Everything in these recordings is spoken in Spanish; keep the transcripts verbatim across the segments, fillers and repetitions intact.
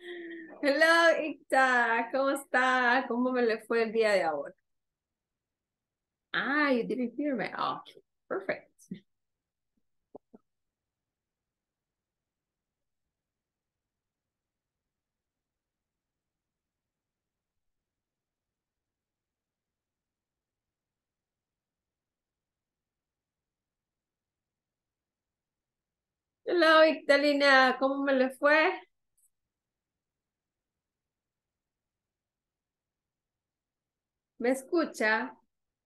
Hello, Ita. ¿Cómo está? ¿Cómo me le fue el día de ahora? Ah, you didn't hear me. Oh, perfect. Hello, Ictalina. ¿Cómo me le fue? ¿Me escucha?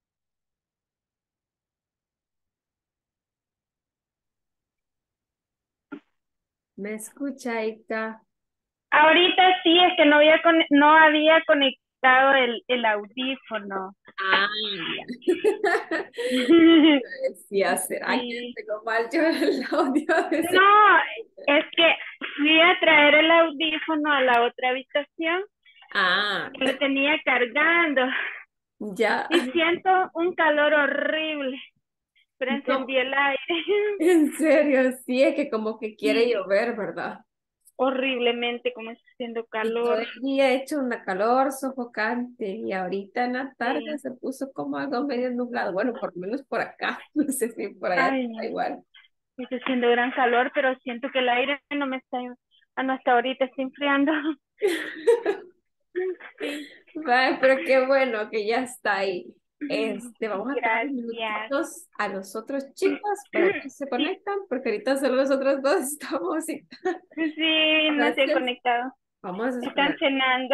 ¿Me escucha, Icta? Ahorita sí, es que no había, con- no había conectado el, el audífono. Ah, ya. Decía, ¿será que Sí. tengo mal yo el audio? Decía. No, es que fui a traer el audífono a la otra habitación Ah, porque lo tenía cargando ya. y siento un calor horrible, pero No, encendí el aire. en serio, sí, es que como que quiere Sí, llover, ¿verdad? horriblemente como está haciendo Y todo calor. el día ha hecho una calor sofocante y ahorita en la tarde Sí. se puso como algo medio nublado. Bueno, por lo menos por acá. No sé si por allá Ay, está no. igual. Está haciendo gran calor, pero siento que el aire no me está, ah, no, hasta ahorita está enfriando. Sí. Vale, pero qué bueno que ya está ahí. Este, vamos a esperar unos Gracias. minutitos a los otros chicos para ver si se Sí, conectan, porque ahorita solo nosotros dos estamos y sí, no se han entonces conectado. vamos a Están esperar. cenando.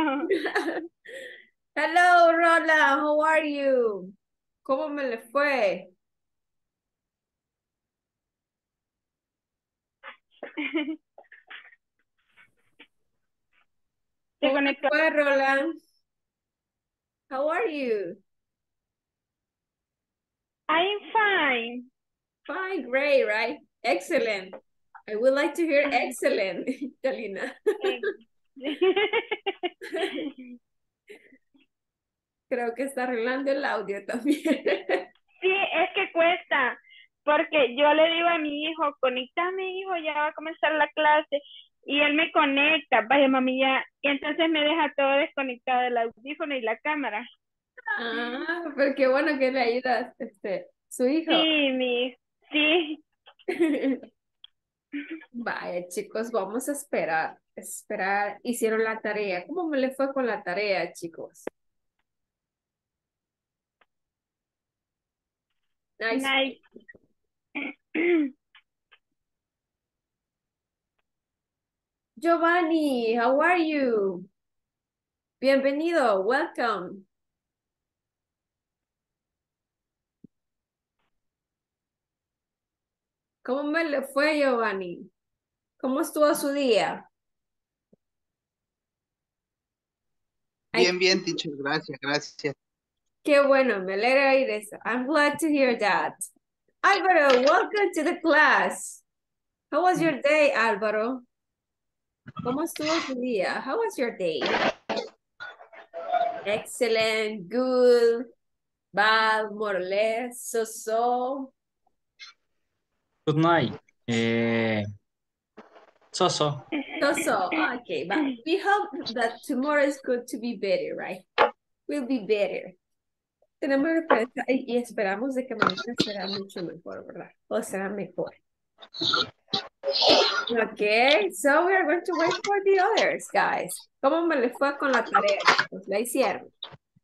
Hello, Rola, how are you? ¿Cómo me le fue? Se ¿Cómo le conectó. fue, Roland? How are you? I'm fine. Fine, great, right? Excellent. I would like to hear excellent, Talina. Creo que está arreglando el audio también. Sí, es que cuesta, porque yo le digo a mi hijo, conectame, hijo, ya va a comenzar la clase, y él me conecta, vaya mami ya, y entonces me deja todo desconectado el audífono y la cámara. Ah, pero qué bueno que le ayudas, este, su hijo. Sí, mi, sí. Vaya, chicos, vamos a esperar, esperar. Hicieron la tarea. ¿Cómo me le fue con la tarea, chicos? Nice. Nice. Giovanni, how are you? Bienvenido, welcome. ¿Cómo me le fue, Giovanni? ¿Cómo estuvo su día? Ay, Bien, bien, teacher, gracias, gracias. qué bueno, me alegra oír eso. I'm glad to hear that. Álvaro, welcome to the class. How was your day, Álvaro? ¿Cómo estuvo su día? How was your day? Excellent, good, bad, more or less, so-so. Good night. Eh, so-so. So-so, okay, but we hope that tomorrow is going to be better, right? Will be better. Tenemos esperanza y y esperamos de que mañana será mucho mejor, ¿verdad? O será mejor. Okay, so we are going to wait for the others, guys. ¿Cómo me les fue con la tarea, chicos? ¿La hicieron?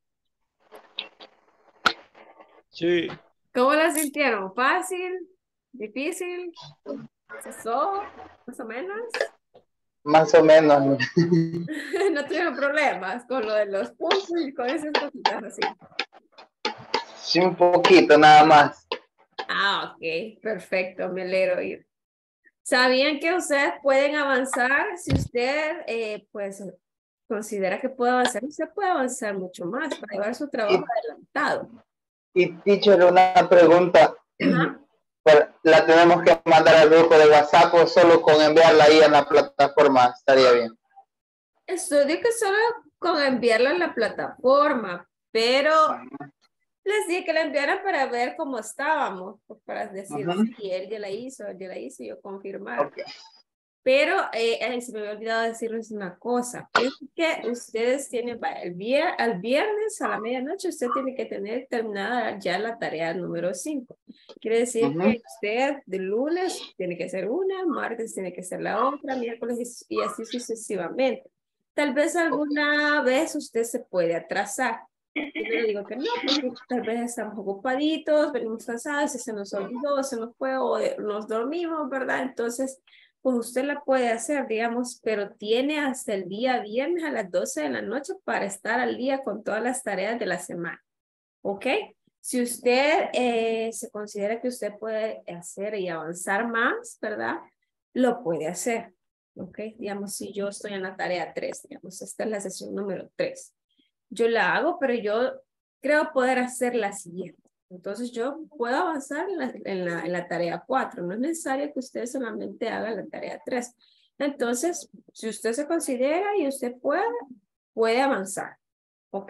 Sí. ¿Cómo la sintieron? ¿Fácil? ¿Difícil? ¿Cesó? ¿Más o menos? Más o menos. No tuvieron problemas con lo de los puntos y con esas cositas así. Sí, un poquito nada más. Ah, ok, perfecto, me alegro oír. ¿Sabían que ustedes pueden avanzar? Si usted, eh, pues, considera que puede avanzar, usted puede avanzar mucho más para llevar su trabajo Y, adelantado. y teacher, una pregunta. Ajá. Pero, ¿la tenemos que mandar al grupo de WhatsApp o solo con enviarla ahí en la plataforma? Estaría bien. Estudio que solo con enviarla a la plataforma, pero les dije que la enviaran para ver cómo estábamos, pues, para decir Ujú. si él ya la hizo, él ya la hizo, y yo confirmar. Okay. Pero eh, eh, se me había olvidado decirles una cosa. Es que ustedes tienen, va, el vier, al viernes a la medianoche, usted tiene que tener terminada ya la tarea número cinco. Quiere decir Ujú. que usted de lunes tiene que hacer una, martes tiene que hacer la otra, miércoles y, y así sucesivamente. Tal vez alguna vez usted se puede atrasar. Yo le digo que no, porque tal vez estamos ocupaditos, venimos cansados, y se nos olvidó, se nos fue o eh, nos dormimos, ¿verdad? Entonces, pues usted la puede hacer, digamos, pero tiene hasta el día viernes a las doce de la noche para estar al día con todas las tareas de la semana. ¿Ok? Si usted eh, se considera que usted puede hacer y avanzar más, ¿verdad? Lo puede hacer. ¿Ok? Digamos, si yo estoy en la tarea tres, digamos, esta es la sesión número tres. Yo la hago, pero yo creo poder hacer la siguiente. Entonces yo puedo avanzar en la, en la, en la tarea cuatro. No es necesario que usted solamente haga la tarea tres. Entonces, si usted se considera y usted puede, puede avanzar. ¿Ok?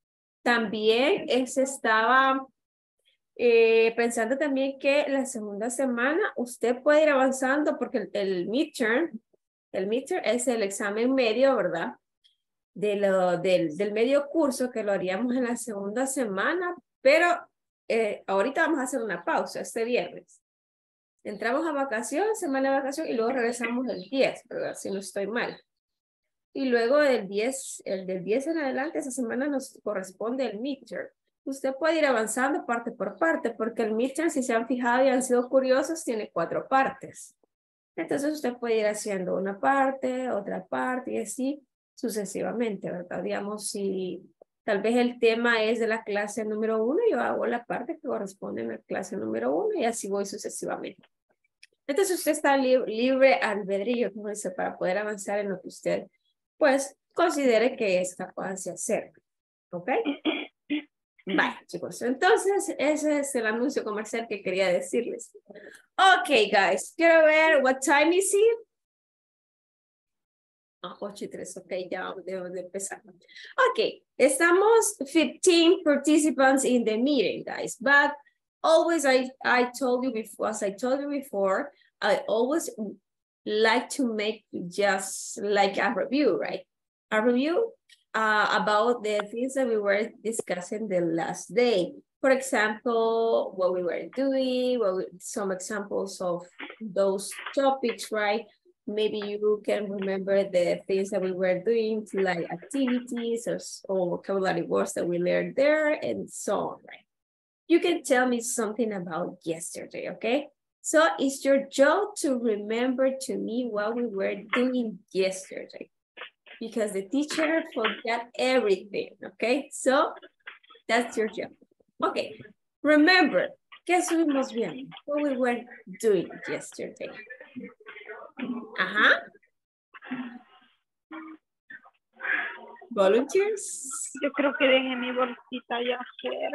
También se estaba eh, pensando también que la segunda semana usted puede ir avanzando porque el, el midterm, el midterm es el examen medio, ¿verdad? De lo, del, del medio curso que lo haríamos en la segunda semana, pero eh, ahorita vamos a hacer una pausa este viernes. Entramos a vacación, semana de vacación, y luego regresamos el diez, ¿verdad? Si no estoy mal. Y luego del diez, el del diez en adelante, esa semana nos corresponde el midterm. Usted puede ir avanzando parte por parte, porque el midterm, si se han fijado y han sido curiosos, tiene cuatro partes. Entonces usted puede ir haciendo una parte, otra parte, y así sucesivamente, ¿verdad? Digamos, si tal vez el tema es de la clase número uno, yo hago la parte que corresponde a la clase número uno y así voy sucesivamente. Entonces usted está li libre albedrío, como dice, para poder avanzar en lo que usted, pues, considere que es capaz de hacer. ¿Ok? Vale, chicos. Entonces, ese es el anuncio comercial que quería decirles. Ok, guys. Quiero ver, what time is it? Ah, ocho y tres, ok, ya debemos de empezar. Ok, estamos fifteen participants in the meeting, guys, but always I, I told you before, as I told you before, I always like to make just like a review, right? A review uh, about the things that we were discussing the last day. For example, what we were doing, what we, some examples of those topics, right? Maybe you can remember the things that we were doing, like activities or, or vocabulary words that we learned there and so on, right? You can tell me something about yesterday, okay? So it's your job to remember to me what we were doing yesterday because the teacher forgot everything, okay? So that's your job. Okay, remember, ¿qué estuvimos viendo? What we were doing yesterday. Ajá. Volunteers. Yo creo que dejé mi bolsita allá afuera.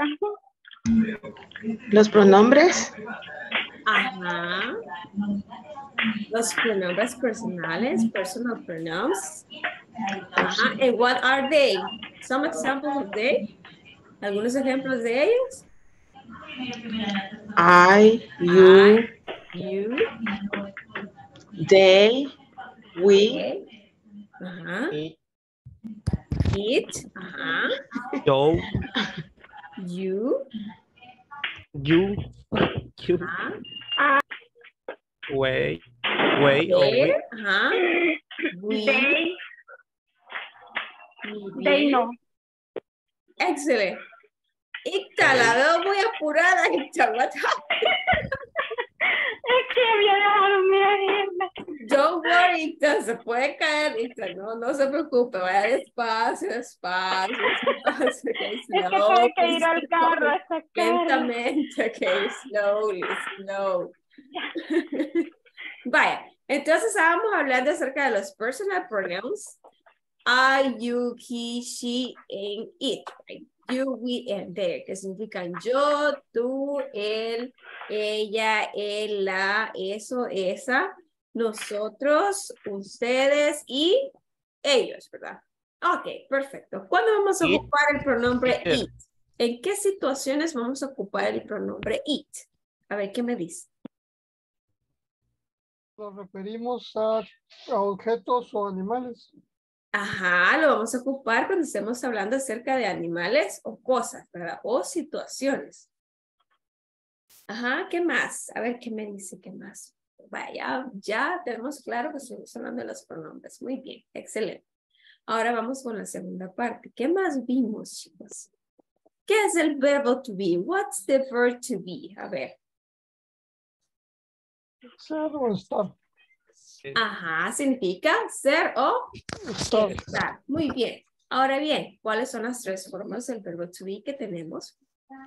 Los pronombres. Ajá. Los pronombres personales, personal pronouns. Ajá. And what are they? Some examples of they. Algunos ejemplos de ellos. I, you, I, you, they, we, okay. Ajá. It, It, ajá. yo, You, you, you, ajá. wait, wait, or we. They, ajá. We, They, muy they bien. no. Excellent. Icta, la veo muy apurada, Icta. What happened? Es que había dejado mi agenda. Don't worry, Icta, se puede caer, Icta. No, no se preocupe, vaya despacio, despacio, despacio. Okay, Es que slow, tuve que ir al carro a sacar. lentamente, ok, slowly, slow. Vaya, entonces estábamos hablando acerca de los personal pronouns. I, you, he, she, and it. Right? You, we, and they, que significan yo, tú, él, ella, él, la, eso, esa, nosotros, ustedes y ellos, ¿verdad? Ok, perfecto. ¿Cuándo vamos a It. ocupar el pronombre It. it? ¿En qué situaciones vamos a ocupar el pronombre it? A ver, ¿qué me dice? Nos referimos a, a objetos o animales. Ajá, lo vamos a ocupar cuando estemos hablando acerca de animales o cosas, ¿verdad? O situaciones. Ajá, ¿qué más? A ver, ¿qué me dice? ¿Qué más? Vaya, ya tenemos claro que estamos hablando de los pronombres. Muy bien, excelente. Ahora vamos con la segunda parte. ¿Qué más vimos, chicos? ¿Qué es el verbo to be? What's the verb to be? A ver. Ser o estar. Ajá, significa ser o Estar. estar. Muy bien. Ahora bien, ¿cuáles son las tres formas del verbo to be que tenemos?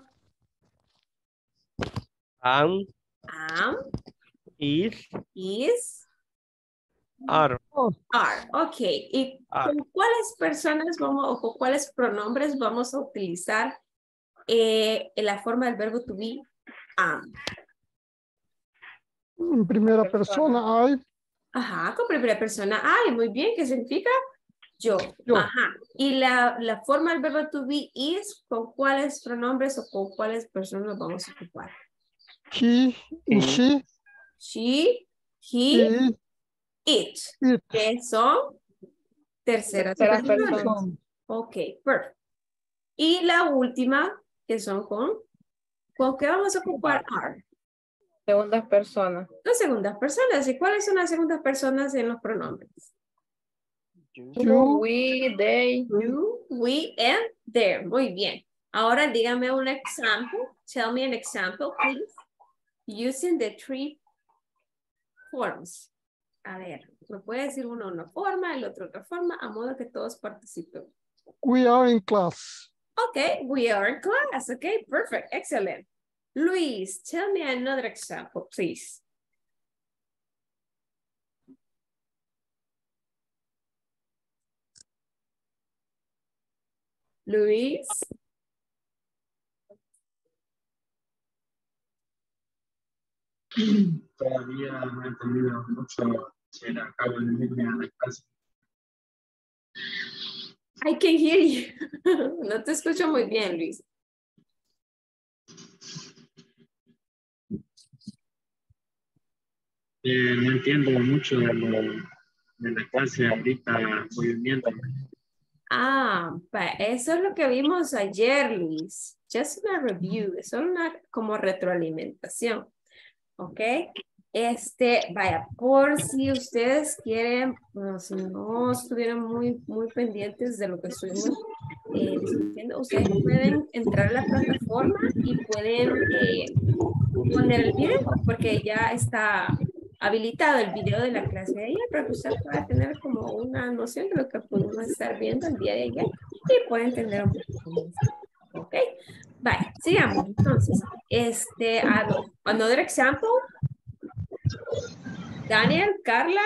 Am, Am, is, is, are. are. Ok. ¿Y Are. con cuáles personas vamos o con cuáles pronombres vamos a utilizar eh, en la forma del verbo to be? Am. En primera persona, I. Ajá, con primera persona. Ay, muy bien. ¿Qué significa? Yo. Yo. Ajá. Y la, la forma del verbo to be is, ¿con cuáles pronombres o con cuáles personas nos vamos a ocupar? He y she. She, he, He, it. it. Que son terceras Terceras personas. Son Ok, perfecto. Y la última, que son con, ¿con qué vamos a ocupar are? segundas personas. Las segundas personas. ¿Y cuáles son las segundas personas en los pronombres? you, We, they. You, we, and there. Muy bien. Ahora dígame un ejemplo. Tell me an example, please. Using the three forms. A ver, me puede decir uno una forma, el otro otra forma, a modo que todos participen. we are in class. Okay, we are in class. Okay, perfect. Excellent. Luis, tell me another example, please. Luis. Todavía no he entendido mucho si era acabo de unirme a la clase. I can hear you. No te escucho muy bien, Luis. Eh, no entiendo mucho de, lo, de la clase ahorita, voy uniéndome. Ah, pa- eso es lo que vimos ayer, Luis. Just una review, es solo una como retroalimentación. ¿Ok? Este, vaya, por si ustedes quieren, bueno, si no estuvieron muy, muy pendientes de lo que estuvimos eh, discutiendo, ustedes pueden entrar a la plataforma y pueden eh, poner el video, porque ya está habilitado el video de la clase de ayer, para que usted pueda tener como una noción de lo que pudimos estar viendo el día de ayer y pueda entender un poquito más. ¿Ok? Vale, sigamos entonces. Este, another example. Daniel, Carla.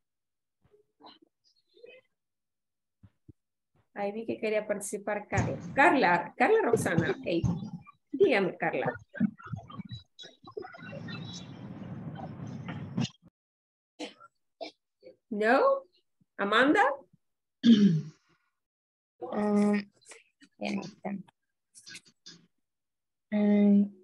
Ahí vi que quería participar Carla. Carla, Carla Roxana, ok. Dígame, Carla. No? Amanda? Um, um,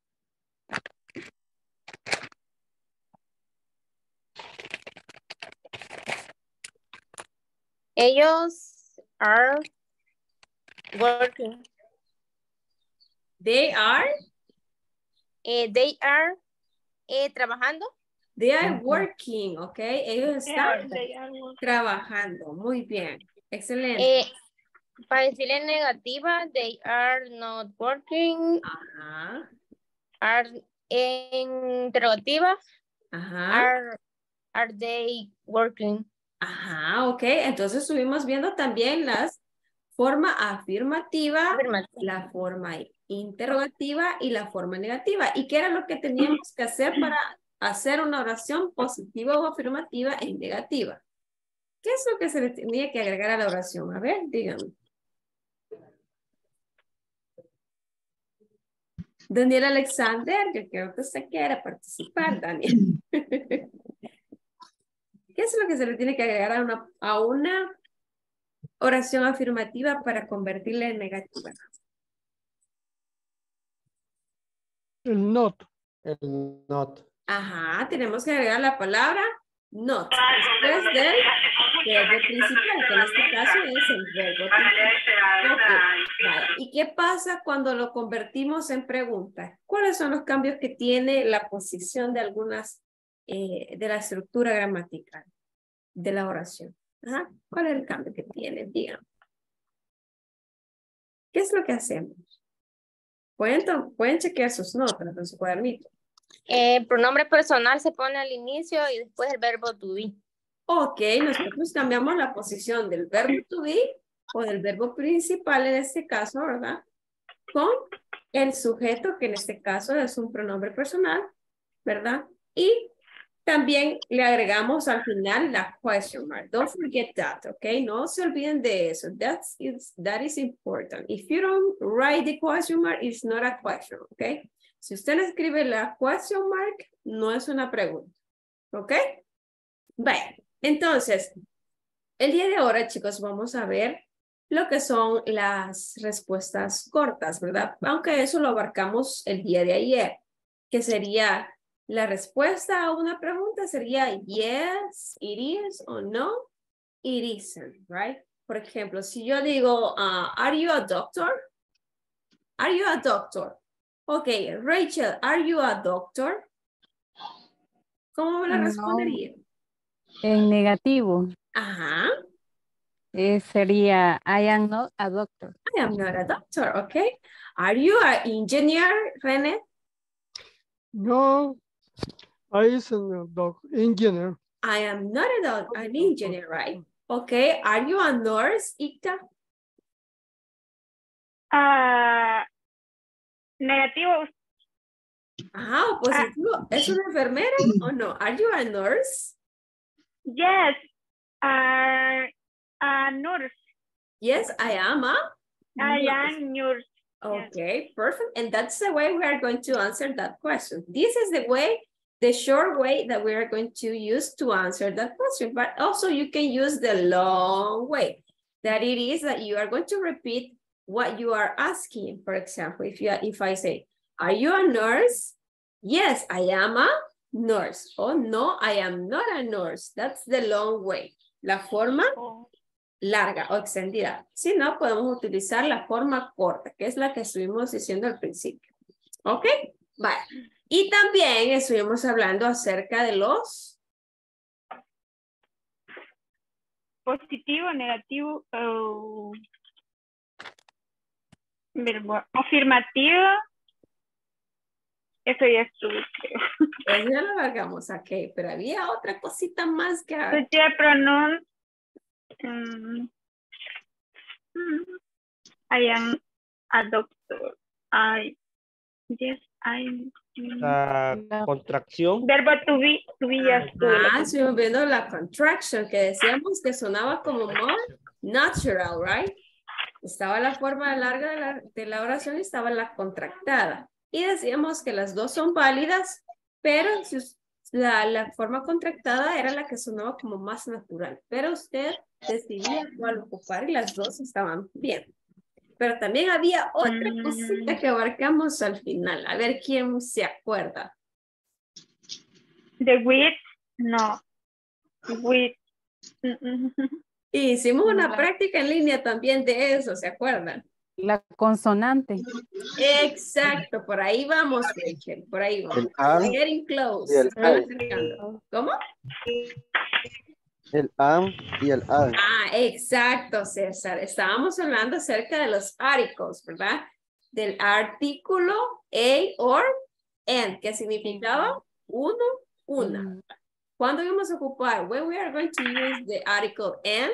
ellos are working. They are? Eh, they are eh, trabajando. They are working, ok. Ellos están Yeah, they are. trabajando. Muy bien. Excelente. Eh, para decirle en negativa, they are not working. Ajá. Are en interrogativa, Ajá. are, are they working? Ajá, ok. Entonces estuvimos viendo también las forma afirmativa, Afirmativa. la forma interrogativa y la forma negativa. ¿Y qué era lo que teníamos que hacer para hacer una oración positiva o afirmativa e negativa? ¿Qué es lo que se le tenía que agregar a la oración? A ver, díganme. Daniel Alexander, yo creo que usted quiere participar, Daniel. ¿Qué es lo que se le tiene que agregar a una, a una oración afirmativa para convertirla en negativa? el not. El not. Ajá, tenemos que agregar la palabra not después del verbo principal, que en este caso es el verbo principal. Ok, vaya. ¿Y qué pasa cuando lo convertimos en pregunta? ¿Cuáles son los cambios que tiene la posición de algunas, eh, de la estructura gramatical de la oración? Ajá. ¿Cuál es el cambio que tiene? Díganme. ¿Qué es lo que hacemos? Pueden, pueden chequear sus notas en su cuadernito. El pronombre personal se pone al inicio y después el verbo to be. Ok, nosotros cambiamos la posición del verbo to be o del verbo principal en este caso, ¿verdad? Con el sujeto, que en este caso es un pronombre personal, ¿verdad? Y también le agregamos al final la question mark. Don't forget that, ¿ok? No se olviden de eso. That's is, that is important. If you don't write the question mark, it's not a question, ¿ok? Si usted le escribe la question mark, no es una pregunta, ¿ok? Bueno, entonces, el día de ahora, chicos, vamos a ver lo que son las respuestas cortas, ¿verdad? Aunque eso lo abarcamos el día de ayer, que sería la respuesta a una pregunta sería yes, it is, o no, it isn't, right? Por ejemplo, si yo digo, uh, are you a doctor? Are you a doctor? Ok, Rachel, are you a doctor? ¿Cómo me la No. respondería? En negativo, Ajá. eh, sería I am not a doctor. I am not a doctor, okay? Are you an engineer, René? No, I isn't a doc engineer. I am not a doc an engineer, right? Okay, are you a nurse, Icta? Ah, negativo. Ajá, positivo. ¿Es una enfermera o no? Are you a nurse? Yes. Uh, a nurse. Yes, I am a I nurse. am nurse. Okay, perfect. And that's the way we are going to answer that question. This is the way, the short way that we are going to use to answer that question. But also you can use the long way. That it is that you are going to repeat what you are asking. For example, if you if I say, are you a nurse? Yes, I am a nurse. Oh, no, I am not a nurse. That's the long way. La forma larga o extendida. Si no, podemos utilizar la forma corta, que es la que estuvimos diciendo al principio. ¿Ok? Vale. Y también estuvimos hablando acerca de los... Positivo, negativo, uh, verbo afirmativo. Eso ya estuvo, creo. Pues ya lo alargamos, ok, pero había otra cosita más que... Such pronoun. Um, I am a doctor. I, yes, I... La contracción. Verbo to be, to be ya estuvo. Ah, estuvimos viendo la contraction, que decíamos que sonaba como more natural, right? Estaba la forma larga de la, de la oración y estaba la contractada. Y decíamos que las dos son válidas, pero si la, la forma contractada era la que sonaba como más natural. Pero usted decidía cuál ocupar y las dos estaban bien. Pero también había otra cosita que abarcamos al final. A ver quién se acuerda. The with, no. With. Y hicimos una la, práctica en línea también de eso, ¿se acuerdan? La consonante. Exacto, por ahí vamos, Rachel, por ahí vamos. El am, Getting close. y el ¿Cómo? El am y el ad. Ah, exacto, César. Estábamos hablando acerca de los articles, ¿verdad? Del artículo a or and, que significaba uno, una. Mm. ¿Cuándo vamos a ocupar? When we are going to use the article and.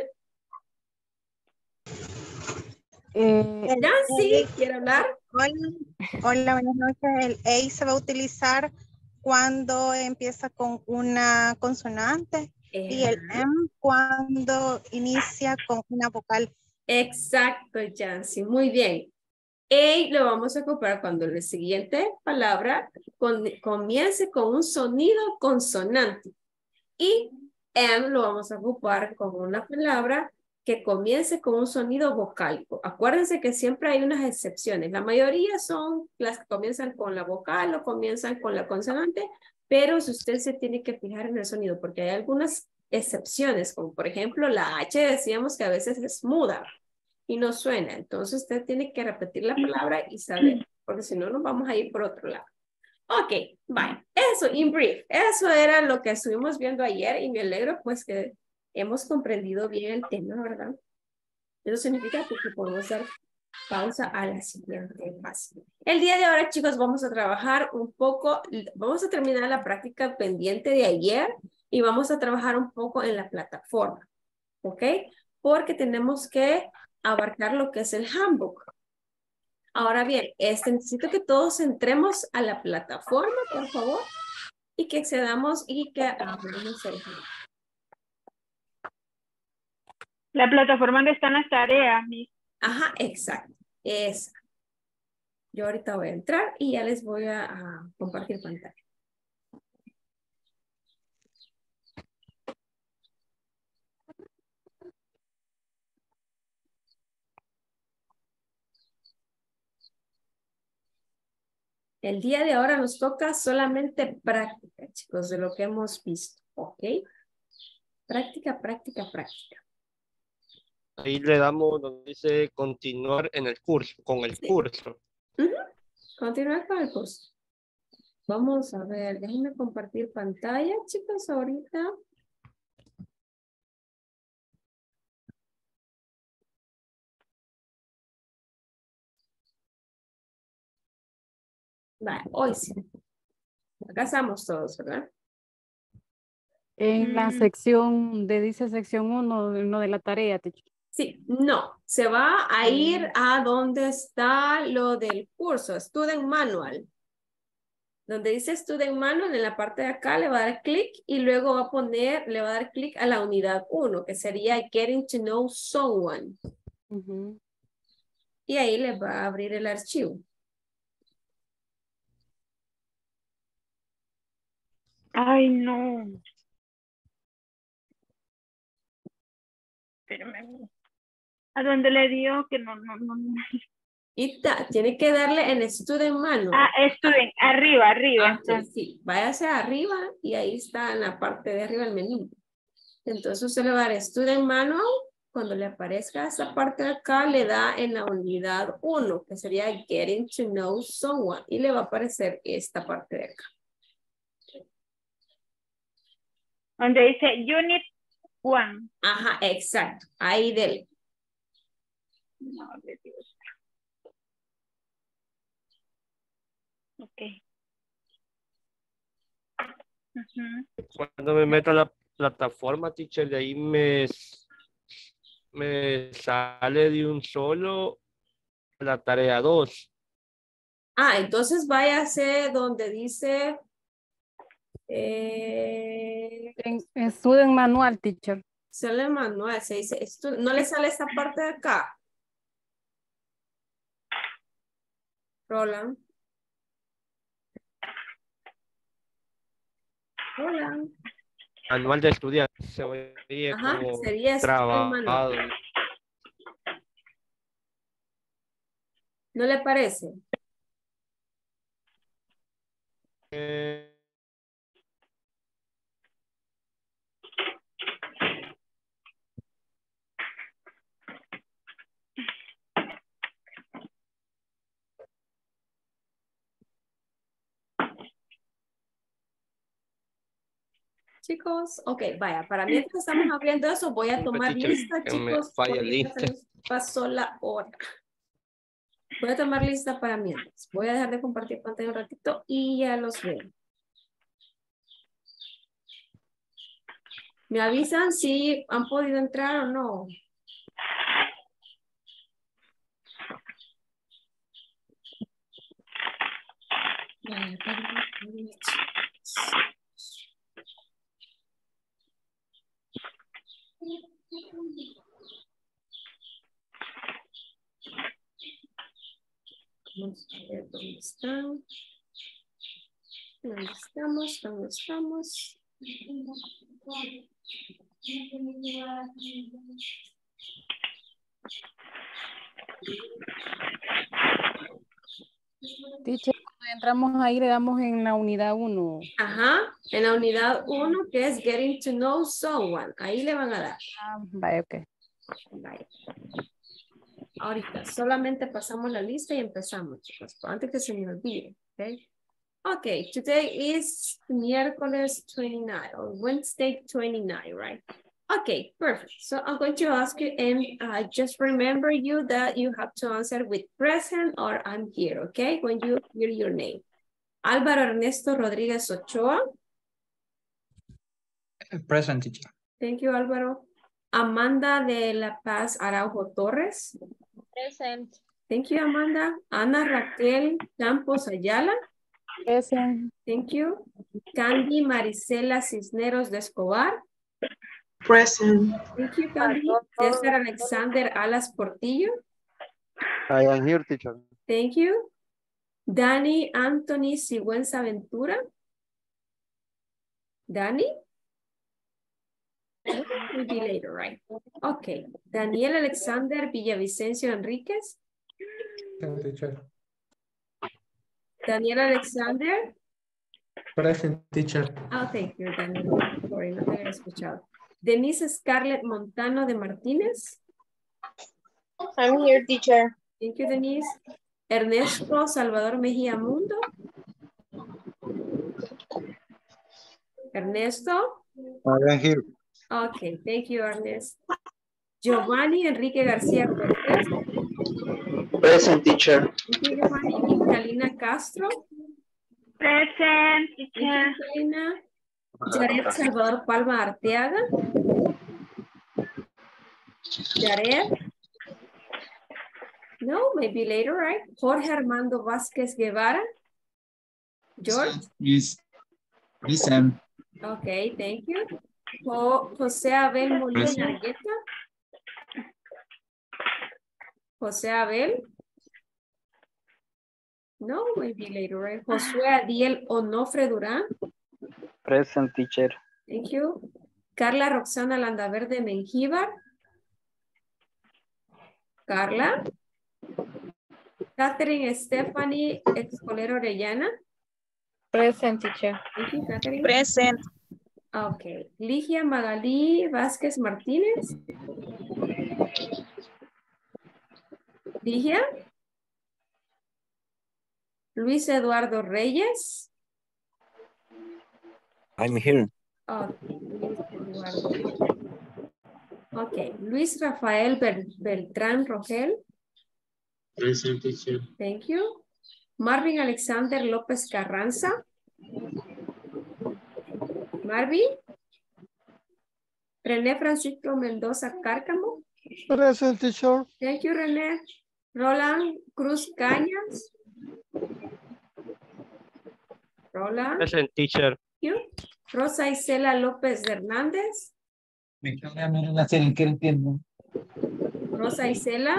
Eh, Nancy, ¿quiere hablar? Hola, hola, buenas noches. El A se va a utilizar cuando empieza con una consonante eh. y el M cuando inicia con una vocal. Exacto, Jancy, muy bien. A lo vamos a ocupar cuando la siguiente palabra con, comience con un sonido consonante. Y M lo vamos a ocupar con una palabra que comience con un sonido vocálico. Acuérdense que siempre hay unas excepciones. La mayoría son las que comienzan con la vocal o comienzan con la consonante, pero si usted se tiene que fijar en el sonido, porque hay algunas excepciones, como por ejemplo la H decíamos que a veces es muda y no suena, entonces usted tiene que repetir la palabra y saber, porque si no nos vamos a ir por otro lado. Ok, bye. Eso, in brief, eso era lo que estuvimos viendo ayer y me alegro pues que hemos comprendido bien el tema, ¿verdad? Eso significa que podemos dar pausa a la siguiente fase. El día de ahora, chicos, vamos a trabajar un poco, vamos a terminar la práctica pendiente de ayer y vamos a trabajar un poco en la plataforma, ¿ok? Porque tenemos que abarcar lo que es el handbook. Ahora bien, este, necesito que todos entremos a la plataforma, por favor, y que accedamos y que abramos el handbook. La plataforma donde están las tareas, mis. Ajá, exacto. Esa. Yo ahorita voy a entrar y ya les voy a, a compartir pantalla. El día de ahora nos toca solamente práctica, chicos, de lo que hemos visto, ¿ok? Práctica, práctica, práctica. Ahí le damos donde dice continuar en el curso, con el Sí. curso. Uh-huh. Continuar con el curso. Vamos a ver, déjenme compartir pantalla, chicos, ahorita. Vale, hoy sí. Acá estamos todos, ¿verdad? En la Mm. sección de, dice sección uno, no de la tarea, teacher. Sí, no, se va a ir a donde está lo del curso, Student Manual. Donde dice Student Manual, en la parte de acá le va a dar clic y luego va a poner, le va a dar clic a la unidad uno, que sería Getting to Know Someone. Ujú. Y ahí le va a abrir el archivo. Ay, no. Espérame. ¿A dónde le dio? Que no, no, no. no. Y ta, tiene que darle en Student Manual. Ah, estuden, arriba, arriba. Ah, sí, sí, váyase arriba y ahí está en la parte de arriba el menú. Entonces usted le va a dar Student Manual. Cuando le aparezca esa parte de acá, le da en la unidad uno, que sería Getting to Know Someone. Y le va a aparecer esta parte de acá. Donde dice Unit one. Ajá, exacto. Ahí dele. No, de Dios. Ok. Uh-huh. Cuando me meto a la plataforma, teacher, de ahí me, me sale de un solo la tarea dos. Ah, entonces váyase donde dice... Eh, En, en student manual, teacher. sale manual, se dice, esto, no le sale esta parte de acá. Roland. Roland. Manual de estudiante. Se veía Ajá, como sería esto, trabajado. manual. ¿No le parece? Eh, Chicos, ok, vaya, para mientras estamos abriendo eso, voy a tomar teacher, lista, que me chicos, falla porque ya lista. se nos pasó la hora. Voy a tomar lista para mientras. Voy a dejar de compartir pantalla un ratito y ya los veo. ¿Me avisan si han podido entrar o no? Vaya, perdón, perdón, chicos. Vamos a ver dónde están. ¿Dónde estamos? ¿Dónde estamos? Teacher, cuando entramos ahí, le damos en la unidad uno. Ajá, en la unidad uno que es Getting to Know Someone. Ahí le van a dar. Ah, vaya, ok. Vaya. Ahorita, solamente pasamos la lista y empezamos, chicos, antes que se me olvide, ¿ok? Okay, today is miércoles twenty-nine, or Wednesday twenty-nine, right? Okay, perfect. So I'm going to ask you, and uh, just remember you that you have to answer with present or I'm here, okay? When you hear your name. Álvaro Ernesto Rodríguez Ochoa. Present, teacher. Thank you, Álvaro. Amanda de la Paz Araujo Torres. Present. Thank you, Amanda. Ana Raquel Campos Ayala. Present. Thank you. Candy Marisela Cisneros de Escobar. Present. Thank you, Candy. César Alexander Alas Portillo. I am here, teacher. Thank you. Dani Anthony Sigüenza Ventura. Dani? Maybe later, right? Okay. Daniel Alexander Villavicencio Enríquez. Present, teacher. Daniel Alexander. Present, teacher. Oh, thank you, Daniel. Sorry, no te había escuchado. Denise Scarlett Montano de Martínez. I'm here, teacher. Thank you, Denise. Ernesto Salvador Mejía Mundo. Ernesto. I am here. Okay, thank you, Ernest. Giovanni Enrique García Cortés. Present, teacher. Thank you, Giovanni. Catalina Castro. Present, Thank teacher. you, Catalina. Jared Salvador Palma Arteaga. Jared. No, maybe later, right? Jorge Armando Vázquez Guevara. George. Yes. Present. Okay, thank you. Jo José Abel Molina Present. Argueta. José Abel. No, maybe later, right? Josué Adiel Onofre Durán. Present, teacher. Thank you. Carla Roxana Landaverde Mengíbar. Carla. Catherine Stephanie Escolero Orellana. Present, teacher. Thank you, Catherine. Present. Okay. Ligia Magalí Vázquez Martínez. Ligia. Luis Eduardo Reyes. I'm here. Okay, Luis Eduardo. Okay, Luis Rafael Bel Beltrán Rogel. Present, teacher. Thank you. Marvin Alexander López Carranza. Marvin. René Francisco Mendoza Cárcamo. Present, teacher. Thank you, René. Roland Cruz Cañas. Roland. Present, teacher. Thank you. Rosa Isela López Hernández. Me quedé a mirar una serie que entiendo. Rosa Isela.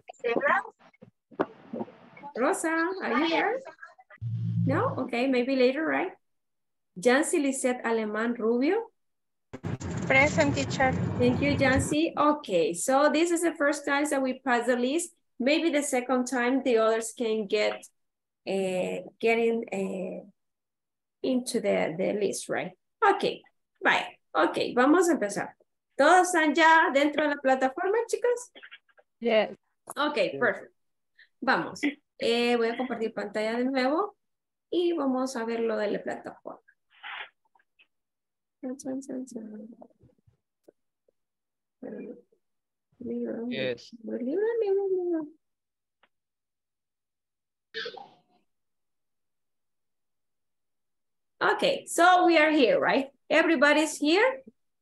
Rosa, are you here? No? Okay, maybe later, right? Jancy Lisette Alemán Rubio. Present, teacher. Thank you, Jancy. Okay, so this is the first time that we pass the list. Maybe the second time the others can get uh, getting uh, into the, the list, right? Okay, bye. Okay, vamos a empezar. ¿Todos están ya dentro de la plataforma, chicos? Yes. Okay, perfect. Vamos. Eh, voy a compartir pantalla de nuevo y vamos a ver lo de la plataforma. Yes. Okay, so we are here, right? Everybody's here?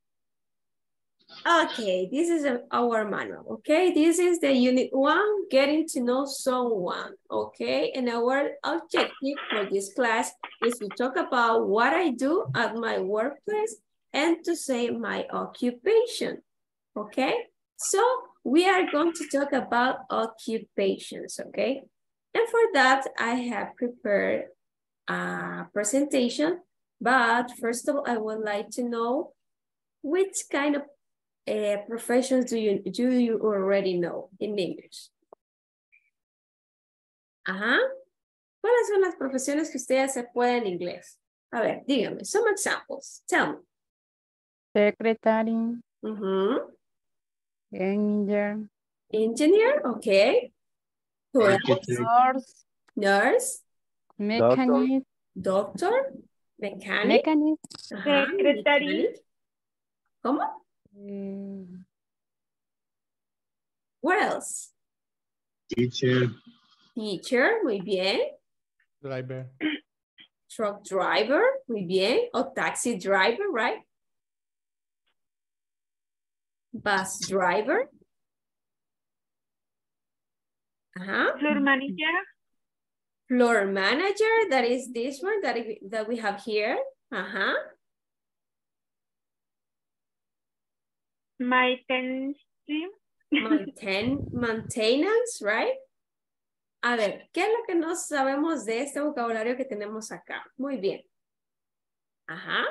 Okay, this is a, our manual, okay? This is the unit one, getting to know someone, okay? And our objective for this class is to talk about what I do at my workplace and to say my occupation, okay? So we are going to talk about occupations, okay? And for that, I have prepared a presentation, but first of all, I would like to know which kind of uh, professions do you, do you already know in English? Uh-huh. ¿Cuáles son las profesiones que ustedes se pueden en inglés? A ver, díganme, some examples. Tell me. Secretary, Uh-huh. engineer, Engineer, okay. Who else? nurse, Nurse, mechanic, doctor, mechanic. mechanic, Ajá, Secretary. mechanic. ¿Cómo? eh, What else? Teacher. Teacher, muy bien. Driver. Truck driver, muy bien. O taxi driver, right? Bus driver. Ajá. Floor manager. Floor manager, that is this one that, we- that we have here. Ajá. Maintenance. Maintain, maintenance, right? A ver, ¿qué es lo que no sabemos de este vocabulario que tenemos acá? Muy bien. Ajá.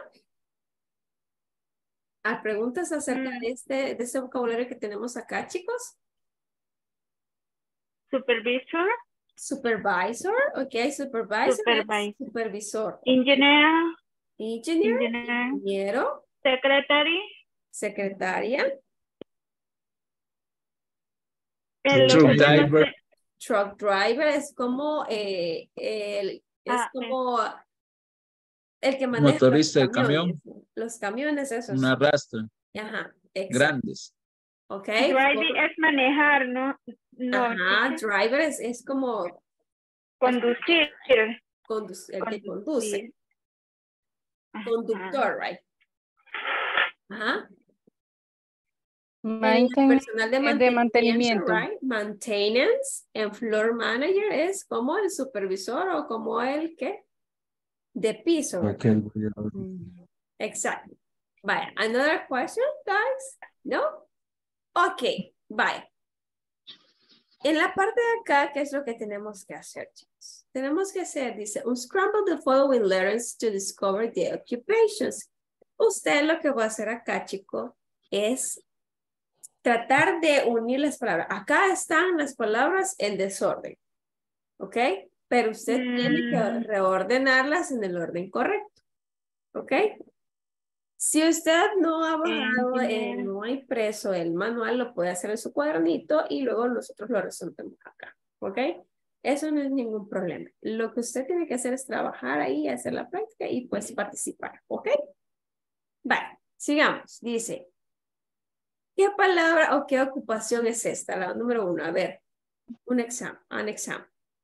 ¿Hay preguntas acerca Mm. de, este, de este vocabulario que tenemos acá, chicos? Supervisor. Supervisor, ok, supervisor. Supervisor. Supervisor. Engineer. Engineer, Engineer. ingeniero, Secretary. secretaria, El Truck otro no driver. sé. truck driver es como eh, el, es Ah, como el que maneja Motorista los de camión. camiones. Los camiones esos. Una rastra. Ajá, exacto. Grandes. Ok. Driving es manejar, ¿no? No, Ajá, teacher. driver es, es como Conducir. condu- el que conduce. Conducir. Conductor, right? Ajá. El maintenance, personal de es de mantenimiento, mantenimiento. right? Maintenance and floor manager es como el supervisor o como el que de piso. right? Okay. Mm. Exactly. Vaya, another question, guys? No? Ok, vaya. En la parte de acá, ¿qué es lo que tenemos que hacer, chicos? Tenemos que hacer, dice, unscramble the following letters to discover the occupations. Usted lo que va a hacer acá, chico, es tratar de unir las palabras. Acá están las palabras en desorden, ¿ok? Pero usted mm. tiene que reordenarlas en el orden correcto, ¿ok? Si usted no ha bajado, eh, no ha impreso el manual, lo puede hacer en su cuadernito y luego nosotros lo resolvemos acá, ¿ok? Eso no es ningún problema. Lo que usted tiene que hacer es trabajar ahí, hacer la práctica y pues participar, ¿ok? Vale, sigamos. Dice, ¿qué palabra o qué ocupación es esta? La número uno, a ver, un examen, un examen.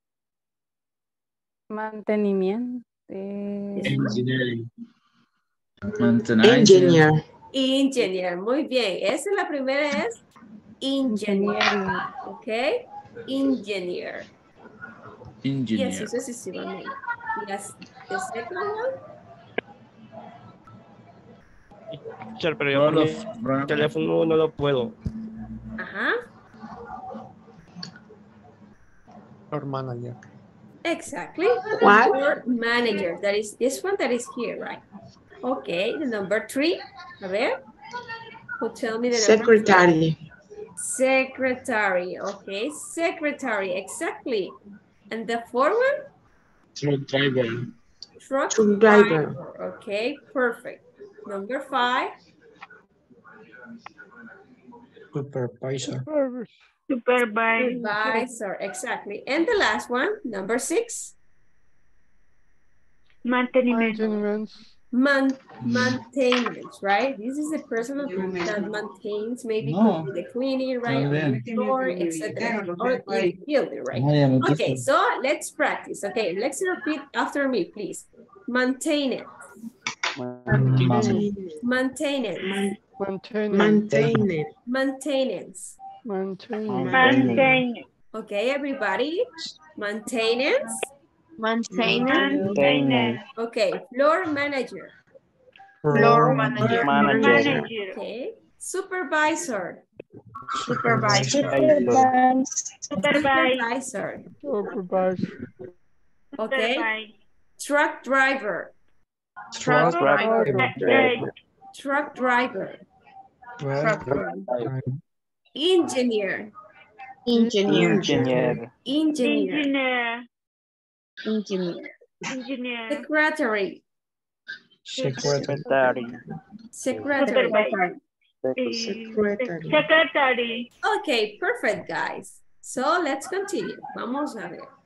Mantenimiento. Eh, Engineering. Engineer. Engineer, muy bien. Esa es la primera, es engineer, ¿ok? Engineer. Engineer. Y así sucesivamente. Y así, the second one. Teacher, pero yo por el teléfono no lo puedo. Ajá. Floor manager. Exactly. What? Floor manager. That is this one that is here, right? Okay, the number three. A ver. Who tell me the number Secretary. Secretary. Okay, secretary. Exactly. And the fourth one? Truck driver. Truck, Truck driver. driver. Okay, perfect. Number five. Supervisor. Supervisor. Supervisor, exactly. And the last one, number six. Mantenimiento. Man maintenance, right? This is the person that maintains, maybe No. could be the cleaning, right? Muy bien. Store, et cetera. Or in the building, right? Ah, ya me Okay, puse. so let's practice. Okay, let's repeat after me, please. Maintenance. Maintenance. Maintenance. Maintenance. Maintenance. Maintenance. Okay, everybody. Maintenance. Maintenance. Maintenance. Okay, floor manager. Floor manager. Manager. Okay, supervisor. Supervisor. Supervisor. Supervisor. Okay, truck driver. Truck driver. Truck driver. Engineer. Engineer. Engineer. Engineer. Engineer. Engineer. Secretary. Secretary. Secretary. Secretary. Secretary. Okay, perfect, guys. So let's continue. Vamos a ver.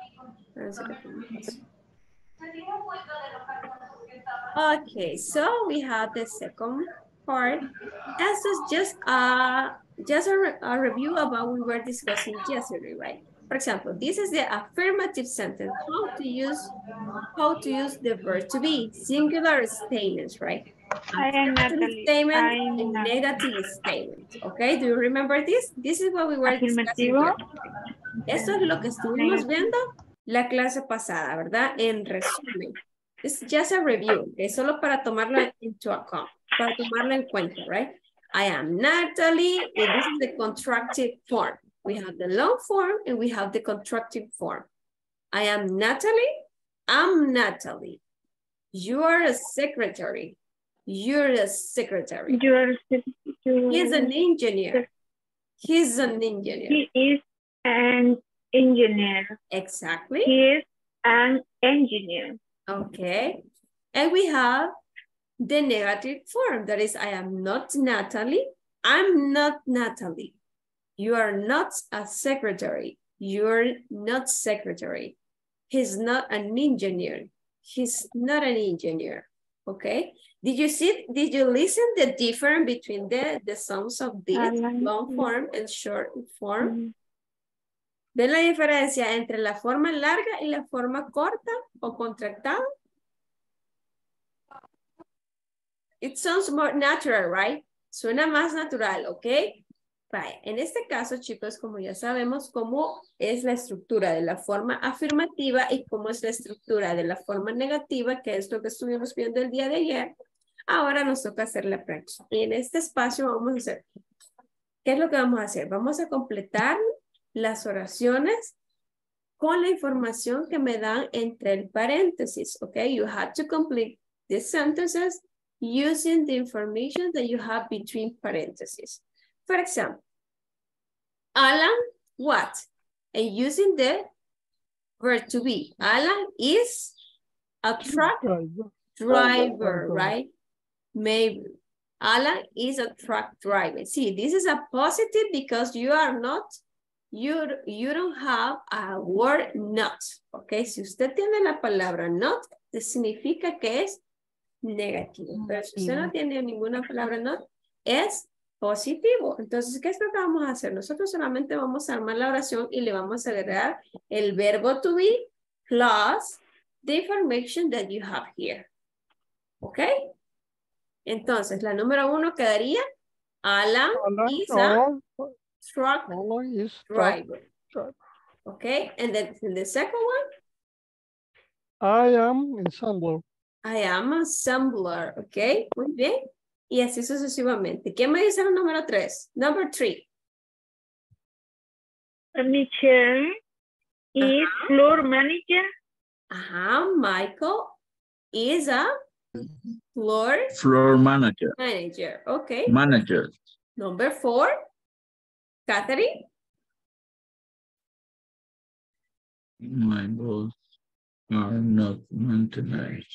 Okay, so we have the second part. This is just a just a, re a review about what we were discussing yesterday, right? For example, this is the affirmative sentence. How to use how to use the verb to be, singular statements, right? I am Natalie. Statement I am and Natalie. negative statement. Okay, do you remember this? This is what we were discussing here. Esto es lo que estuvimos viendo la clase pasada, ¿verdad? En resumen. It's just a review. Es solo para tomarlo into account, para tomarlo en cuenta, right? I am Natalie, and this is the contractive form. We have the long form and we have the contractive form. I am Natalie. I'm Natalie. You are a secretary. You're a secretary. You are, He's an engineer. He's an engineer. He is an engineer. Exactly. He is an engineer. Okay. And we have the negative form. That is, I am not Natalie. I'm not Natalie. You are not a secretary. You're not secretary. He's not an engineer. He's not an engineer. Okay. Did you see, did you listen the difference between the, the sounds of this long form and short form? ¿Ven la diferencia entre la forma larga y la forma corta o contractada? It sounds more natural, right? Suena más natural, ¿ok? Right. En este caso, chicos, como ya sabemos cómo es la estructura de la forma afirmativa y cómo es la estructura de la forma negativa, que es lo que estuvimos viendo el día de ayer, ahora nos toca hacer la práctica. Y en este espacio vamos a hacer, ¿qué es lo que vamos a hacer? Vamos a completar las oraciones con la información que me dan entre el paréntesis, ¿ok? You have to complete the sentences using the information that you have between parentheses. For example, Alan, what? And using the verb to be. Alan is a truck driver, right? Maybe. Alan is a truck driver. See, this is a positive because you are not, you, you don't have a word not. Okay, si usted tiene la palabra not, significa que es negativo. Pero si usted no tiene ninguna palabra not, es positivo. Entonces, ¿qué es lo que vamos a hacer? Nosotros solamente vamos a armar la oración y le vamos a agregar el verbo to be plus the information that you have here. ¿Ok? Entonces, la número uno quedaría Alan, Alan is a truck Alan is driver. Truck. ¿Ok? And then the second one? I am ensambler. I am a assembler. ¿Ok? Muy bien. Y así sucesivamente. ¿Quién me dice el número tres? Number three. Michelle is uh-huh. floor manager. Ajá, Michael is a floor, floor manager. Manager, okay. Manager. Number four, Catherine. My boss are not maintainers.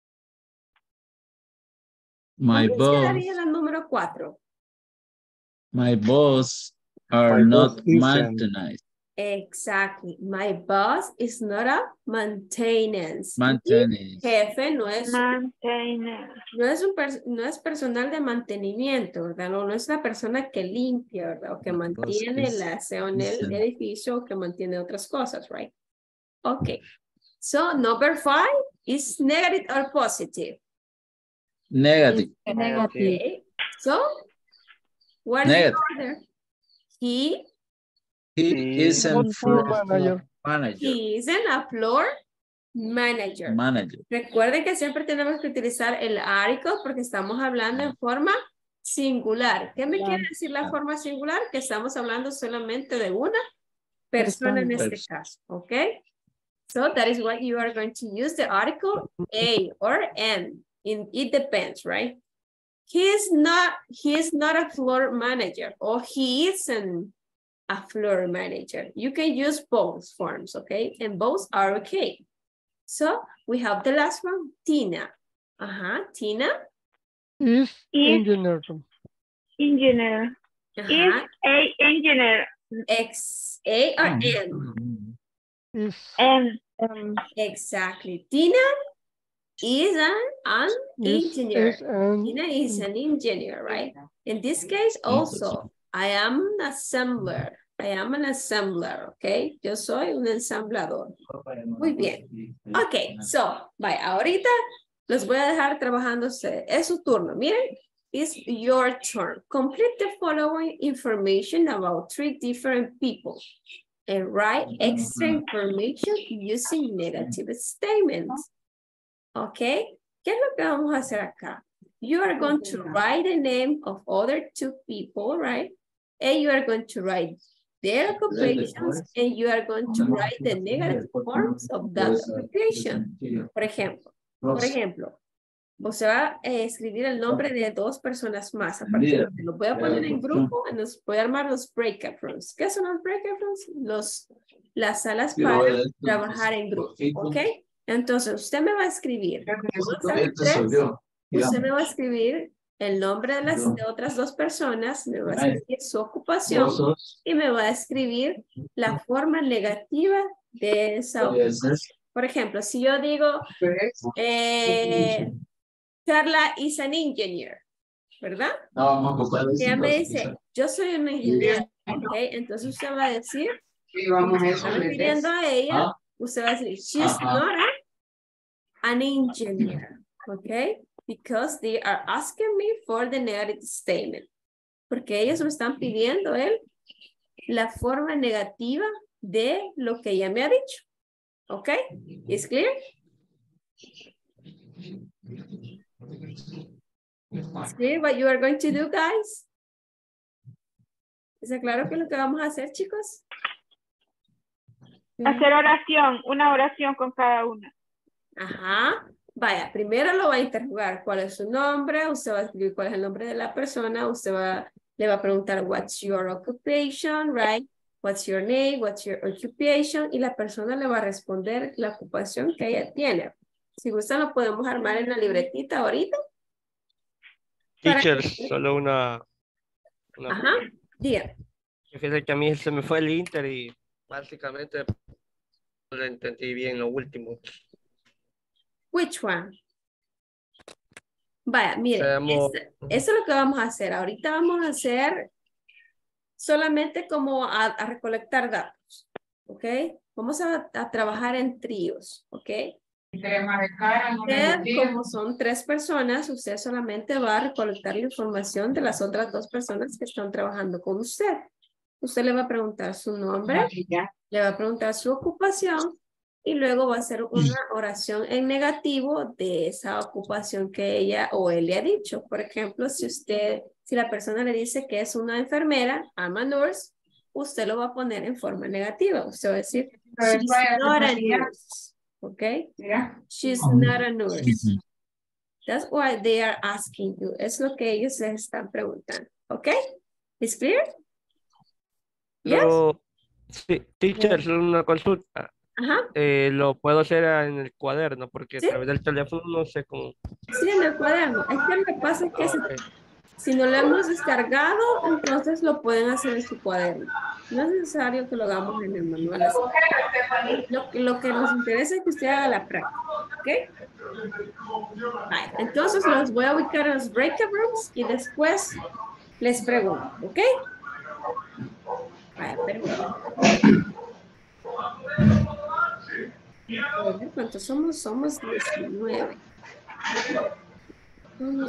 My boss. La número cuatro. My boss are My not boss maintained. Exactly. My boss is not a maintenance. Maintenance. Jefe no es, Maintenance. no es, un no es personal de mantenimiento, ¿verdad? No, no es la persona que limpia, ¿verdad? O que My mantiene boss el aseo en is el a- edificio o que mantiene otras cosas, right? Okay. So number five is negative or positive. Negative. Negative. Okay. So what is Negative. the order? He He isn't Not floor floor manager. manager. He isn't a floor manager. Manager. Recuerden que siempre tenemos que utilizar el article porque estamos hablando en forma singular. ¿Qué me quiere decir la forma singular? Que estamos hablando solamente de una persona en este Persona. caso. ¿Ok? So that is why you are going to use the article a or an. In, it depends, right? He is not, he is not a floor manager or he isn't a floor manager. You can use both forms, okay? And both are okay. So we have the last one, Tina. Uh-huh, Tina. Is Is engineer. engineer. Uh-huh. Is a engineer. X, A or N? Is And Um, Exactly. Tina is an, an is, engineer. is an Tina is an engineer, right? In this case also, I am an assembler. I am an assembler, okay? Yo soy un ensamblador. Muy bien. Ok, so, bye. Ahorita los voy a dejar trabajando ustedes. Es su turno. Miren, it's your turn. Complete the following information about three different people and write extra information using negative statements. Okay, ¿qué es lo que vamos a hacer acá? You are going to write the name of other two people, right? And you are going to write their occupations and you are going to write the negative forms of that occupation. Por ejemplo, por ejemplo, usted va a escribir el nombre de dos personas más. A partir de los voy a poner en grupo y nos voy a armar los breakout rooms. ¿Qué son los breakout rooms? Los, las salas para trabajar en grupo, ¿ok? Entonces, usted me va a escribir. Usted me va a escribir el nombre de las de otras dos personas, me va a escribir su ocupación y me va a escribir la forma negativa de esa ocupación. Por ejemplo, si yo digo, eh, Carla is an engineer, ¿verdad? Ella me dice, yo soy un ingeniero, ¿ok? Entonces usted va a decir, Sí, vamos a eso. está refiriendo a ella, usted va a decir, she's not a, an engineer, ¿ok? Because they are asking me for the negative statement. Porque ellos me están pidiendo él la forma negativa de lo que ella me ha dicho. ¿Ok? ¿Es clear? ¿Es clear what you are going to do, guys? ¿Está claro qué es lo que vamos a hacer, chicos? Hacer oración, una oración con cada una. Ajá. Vaya, primero lo va a interrogar. ¿Cuál es su nombre? Usted va a escribir cuál es el nombre de la persona. Usted va, le va a preguntar, what's your occupation, right? What's your name? What's your occupation? Y la persona le va a responder la ocupación que ella tiene. Si gusta, lo podemos armar en la libretita ahorita. Teacher, que... solo una... una... Ajá, diga. Fíjese que a mí se me fue el Inter y básicamente no lo entendí bien lo último. Which one? Vaya, mire, Seamos... eso, eso es lo que vamos a hacer. Ahorita vamos a hacer solamente como a, a recolectar datos, ¿ok? Vamos a, a trabajar en tríos, ¿ok? Usted, como son tres personas, usted solamente va a recolectar la información de las otras dos personas que están trabajando con usted. Usted le va a preguntar su nombre, le va a preguntar su ocupación, y luego va a hacer una oración en negativo de esa ocupación que ella o él le ha dicho. Por ejemplo, si usted, si la persona le dice que es una enfermera, I'm a nurse, usted lo va a poner en forma negativa. Usted va a decir, she's not a nurse. ¿Ok? She's not a nurse. That's why they are asking you. Es lo que ellos se están preguntando. ¿Ok? ¿Es clear? Pero, sí, teacher, solo una consulta. Ajá. Eh, lo puedo hacer en el cuaderno porque ¿Sí? a través del teléfono no sé cómo. Sí, en el cuaderno. Es que lo que pasa es que Okay. si, si no lo hemos descargado, entonces lo pueden hacer en su cuaderno. No es necesario que lo hagamos en el manual. Lo, lo que nos interesa es que usted haga la práctica. ¿Ok? Vale, entonces los voy a ubicar en los breakout rooms y después les pregunto. ¿Ok? Vale, permítanme. ¿Cuántos somos? Somos diecinueve. Somos...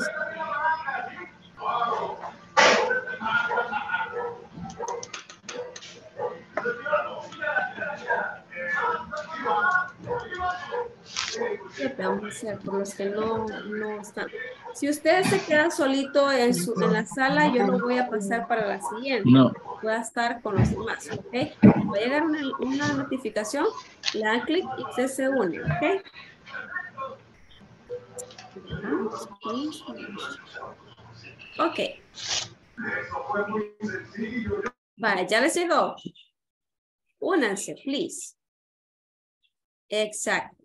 ¿Qué vamos a hacer por los que no, no están? Si usted se queda solito en, su, en la sala, yo lo voy a pasar para la siguiente. No. Voy a estar con los demás, ¿ok? Va a llegar una, una notificación, le dan clic y usted se une, ¿ok? Ok. Vale, ya les llegó. Únanse, please. Exacto.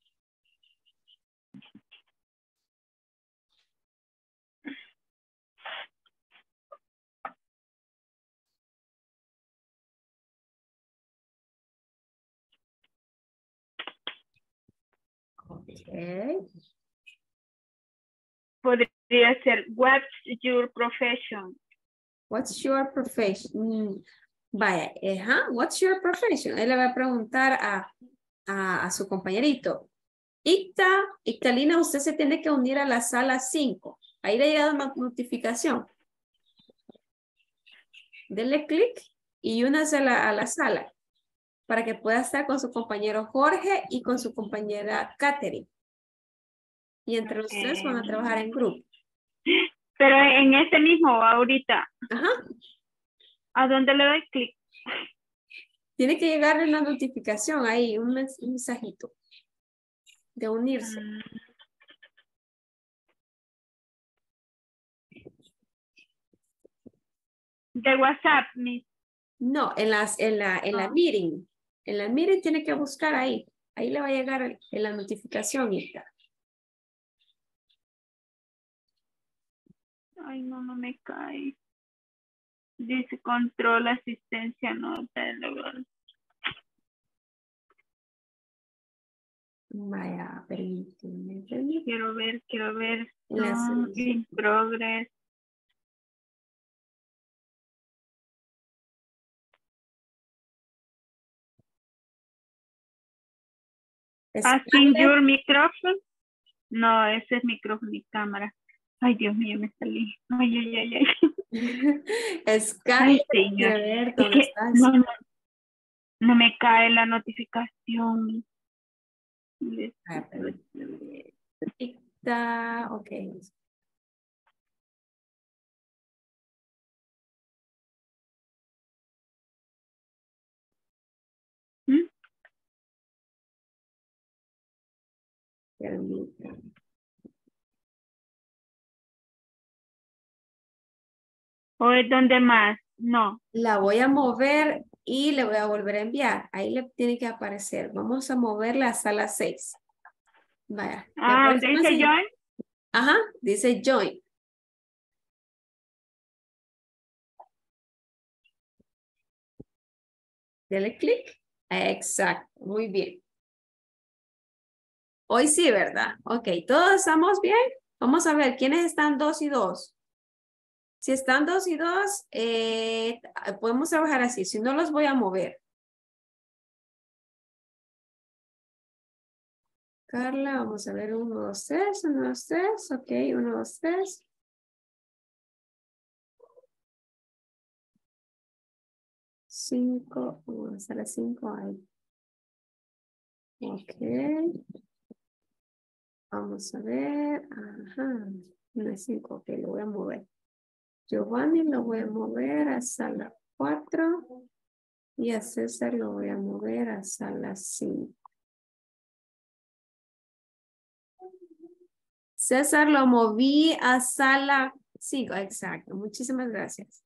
Okay. Podría ser, what's your profession? What's your profession? Mm, vaya, ajá, what's your profession? Él le va a preguntar a, a, a su compañerito. Icta, Ictalina, usted se tiene que unir a la sala cinco. Ahí le ha llegado una notificación. Denle clic y únase a la, a la sala para que pueda estar con su compañero Jorge y con su compañera Katherine. Y entre los tres van a trabajar en grupo. Pero en este mismo, ahorita. Ajá. ¿A dónde le doy clic? Tiene que llegarle una notificación ahí, un, mens un mensajito de unirse. Mm. De WhatsApp, mi. No, en, las, en, la, en la Ah. meeting. En la meeting tiene que buscar ahí. Ahí le va a llegar el- en la notificación. Ita. Ay, no, no me cae. Dice control, asistencia, no. Vaya, permíteme. permíteme. Quiero ver, quiero ver. La Ah, solución. in progress. Asking Scarlett, your microphone. No, ese es micrófono y cámara. Ay, Dios mío, me salí. Ay, ay, ay, ay. Scarlett, Ay, señor. quiero ver Es dónde que estás. no, no, no me cae la notificación. Ah, permíteme. Ita, ok. ¿Mm? Permítame. ¿O es donde más? No. La voy a mover y le voy a volver a enviar. Ahí le tiene que aparecer. Vamos a moverla a sala seis. Vaya. ¿le Ah, aparece ¿donde más dice allá? join? Ajá, dice join. Dele clic. Exacto, muy bien. Hoy sí, ¿verdad? Ok, ¿todos estamos bien? Vamos a ver, ¿quiénes están dos y dos? Si están dos y dos, eh, podemos trabajar así. Si no, los voy a mover. Carla, vamos a ver, uno, dos, tres, uno, dos, tres, ok, uno, dos, tres. Cinco, vamos a las cinco ahí. Ok. Vamos a ver, ajá, una cinco, ok, lo voy a mover. Giovanni lo voy a mover a sala cuatro y a César lo voy a mover a sala cinco. César lo moví a sala cinco, exacto. Muchísimas gracias.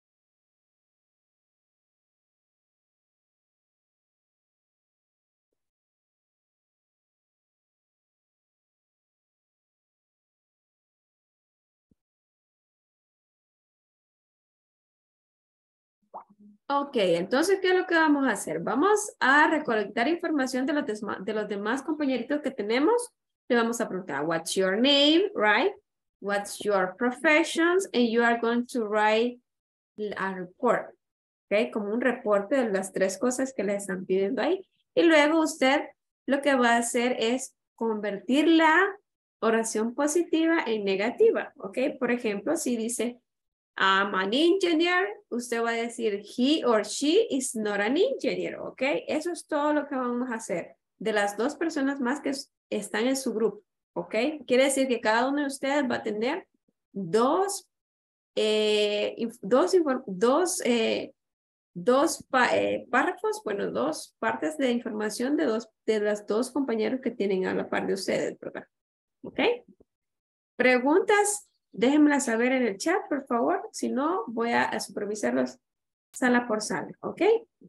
Ok, entonces, ¿qué es lo que vamos a hacer? Vamos a recolectar información de los, de los demás compañeritos que tenemos. Le vamos a preguntar, what's your name, right? What's your professions? And you are going to write a report. Ok, como un reporte de las tres cosas que le están pidiendo ahí. Y luego usted lo que va a hacer es convertir la oración positiva en negativa. Ok, por ejemplo, si dice, I'm an engineer, usted va a decir, he or she is not an engineer, ¿ok? Eso es todo lo que vamos a hacer de las dos personas más que están en su grupo, ¿ok? Quiere decir que cada uno de ustedes va a tener dos, eh, dos, dos, eh, dos pa eh, párrafos, bueno, dos partes de información de, dos, de las dos compañeros que tienen a la par de ustedes, ¿verdad? ¿Ok? ¿Preguntas? Déjenmela saber en el chat, por favor. Si no, voy a, a supervisarlos sala por sala, ¿ok?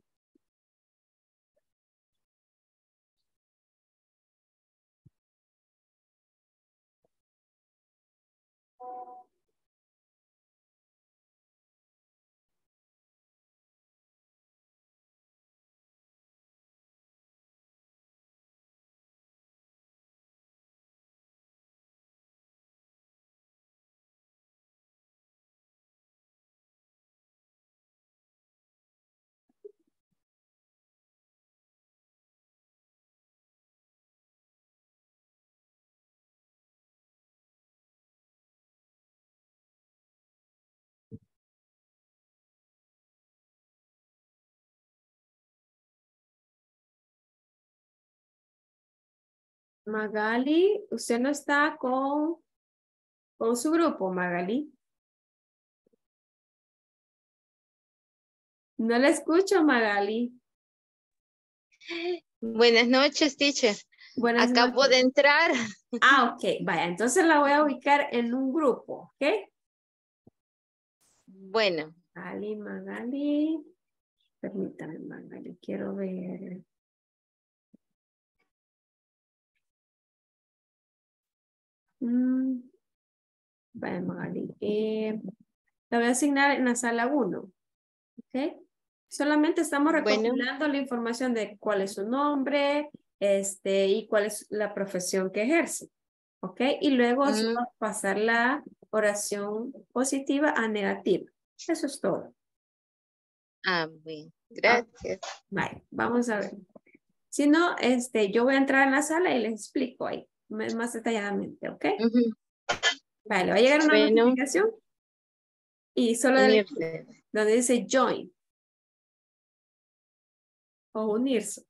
Magali, usted no está con, con su grupo, Magali. No la escucho, Magali. Buenas noches, teacher. Buenas Acabo noches. de entrar. Ah, ok. Vaya, entonces la voy a ubicar en un grupo, ¿ok? Bueno. Magali, Magali. Permítame, Magali, quiero ver. Mm. Vaya, Magali. Eh, la voy a asignar en la sala uno, ¿ok? Solamente estamos recopilando bueno. la información de cuál es su nombre, este, y cuál es la profesión que ejerce, ¿ok? Y luego mm. solo pasar la oración positiva a negativa. Eso es todo. Ah, bien. Gracias. Ah, vale, vamos a ver. Si no, este, yo voy a entrar en la sala y les explico ahí más detalladamente, ¿ok? Uh-huh. Vale, va a llegar una bueno. notificación y solo del, donde dice join o unirse.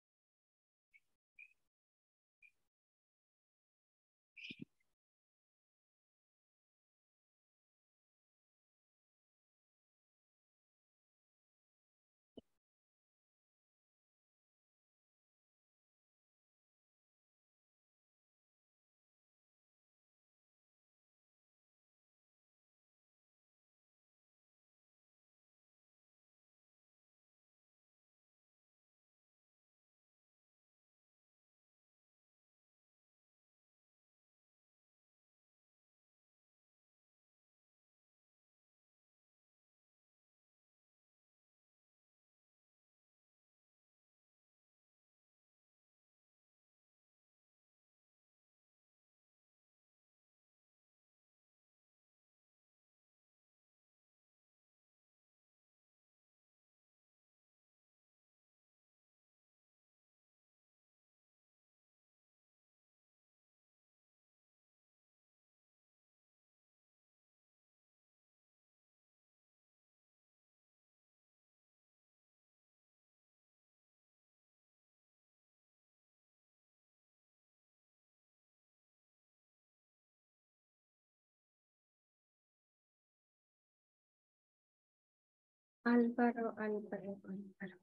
Álvaro, Álvaro, Álvaro.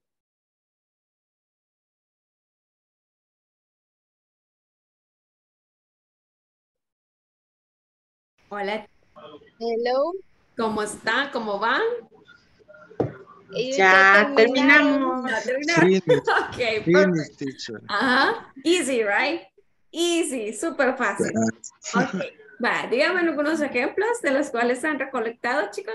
Hola. Hello. ¿Cómo están? ¿Cómo van? Ya terminamos. Ya terminaron. Ok, Finish, teacher. Ajá. Easy, right? Easy, súper fácil. Ok. Va, díganme algunos ejemplos de los cuales han recolectado, chicos.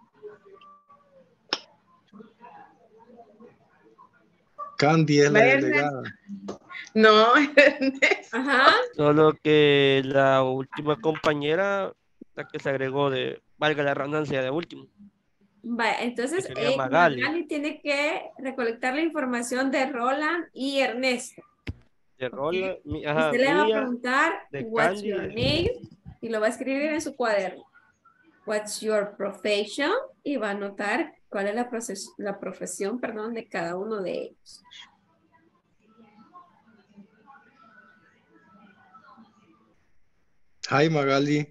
Candy es la delegada. No. Ajá. Solo que la última compañera, la que se agregó de, valga la redundancia, de último. Vale, entonces eh, Magali. Magali tiene que recolectar la información de Roland y Ernesto. De Roland, okay. mi, ajá, Usted le va a mía, preguntar, what's Candy, your name? Y lo va a escribir en su cuaderno. What's your profession? Y va a anotar cuál es la, la profesión, perdón, de cada uno de ellos. Hi, Magali.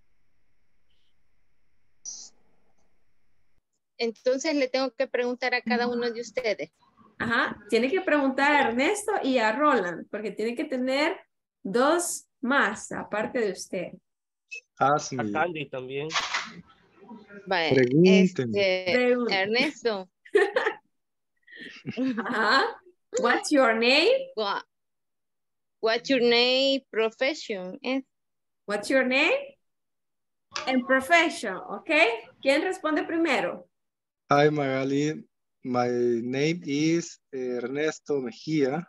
Entonces le tengo que preguntar a cada uno de ustedes. Ajá, tiene que preguntar a Ernesto y a Roland, porque tiene que tener dos más aparte de usted. Ask me. A Candy también. Vale, Pregúnteme. este, Pregunta. Ernesto, Ajá. What's your name? what, what's your name, profession? Eh, What's your name? And profession, ¿ok? ¿Quién responde primero? Hi, Magali. My name is Ernesto Mejía.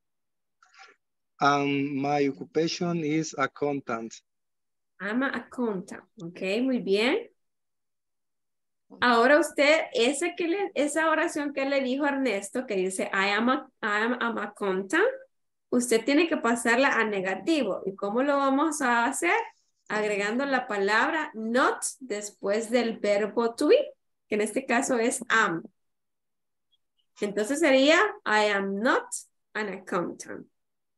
And my occupation is accountant. I'm an accountant, ¿ok? Muy bien. Ahora usted, ese que le, esa oración que le dijo Ernesto, que dice I am a, I am an accountant, usted tiene que pasarla a negativo. ¿Y cómo lo vamos a hacer? Agregando la palabra not después del verbo to be, que en este caso es am. Entonces sería I am not an accountant.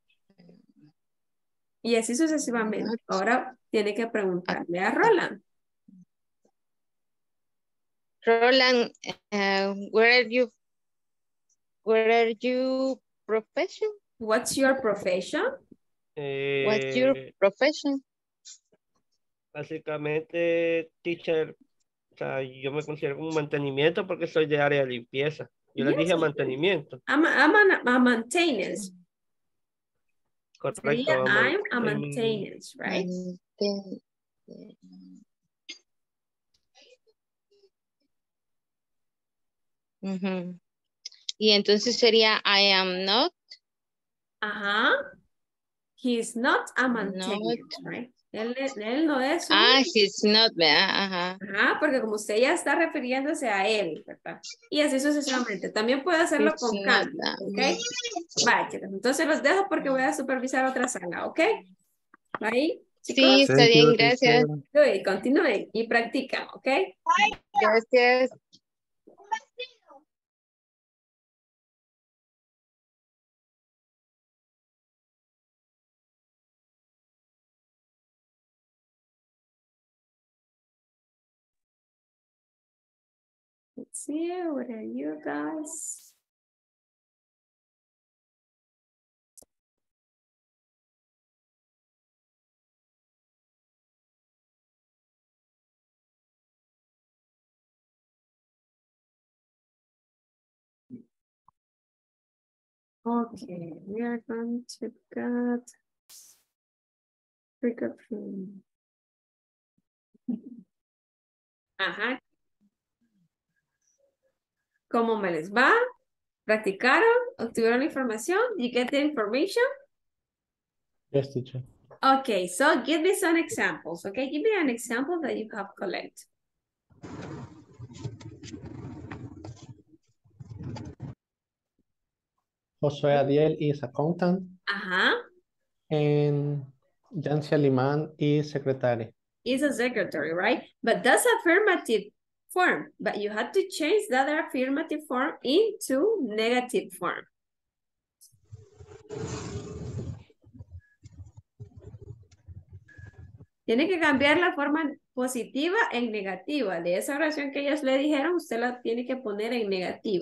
Y así sucesivamente. Ahora tiene que preguntarle a Roland. Roland, uh, where are you, where are you profession? What's your profession? What's your Eh, profession? básicamente, teacher, o sea, yo me considero como mantenimiento porque soy de área de limpieza. Yo les Yes, dije of course. mantenimiento. I'm, a, I'm an, a maintenance. Correcto. Sería man- I'm a em, maintenance, right? Maintain- Ujú. Y entonces sería I am not, Ajá. He's not a not, maintenance, right? Él, él no es un... ah, he's not, ¿verdad? Ajá. Ajá, porque como usted ya está refiriéndose a él, ¿verdad? Y así sucesivamente. También puede hacerlo He's con not, cambio, ah, ¿ok? Vaya, chicos. Entonces los dejo porque voy a supervisar otra sala, ¿ok? Ahí, sí, chicos. está Thank bien, you, gracias. teacher. Continúen, continúen y practican, ¿ok? Gracias. Let's see, what are you guys? Okay, we are going to get recording. Ajá. ¿Cómo me les va? ¿Practicaron? ¿Obtuvieron la información? You get the information? Yes, teacher. Okay, so give me some examples, okay? Give me an example that you have collected. Josué Adiel is accountant Ajá. and Yancy Aliman is secretary. Is a secretary, right? But that's affirmative form, but you have to change that affirmative form into negative form. Tiene que cambiar la forma positiva en negativa. De esa oración que ellos le dijeron, usted la tiene que poner en negativa.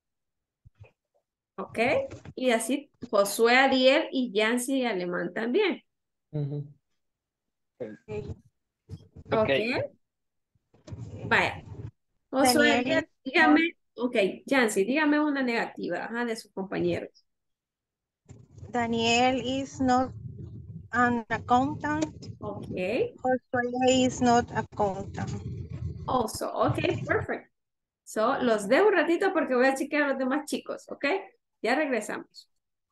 ¿Ok? Y así Josué Adiel y Yancy Alemán también. Mhm. ¿Ok? Vaya. Josué, Daniel, dígame, ok, Yancy, dígame una negativa, ajá, de sus compañeros. Daniel is not an accountant. Ok. Josué is not accountant. Also, ok, perfect. So, los dejo un ratito porque voy a chequear a los demás chicos, ok? Ya regresamos.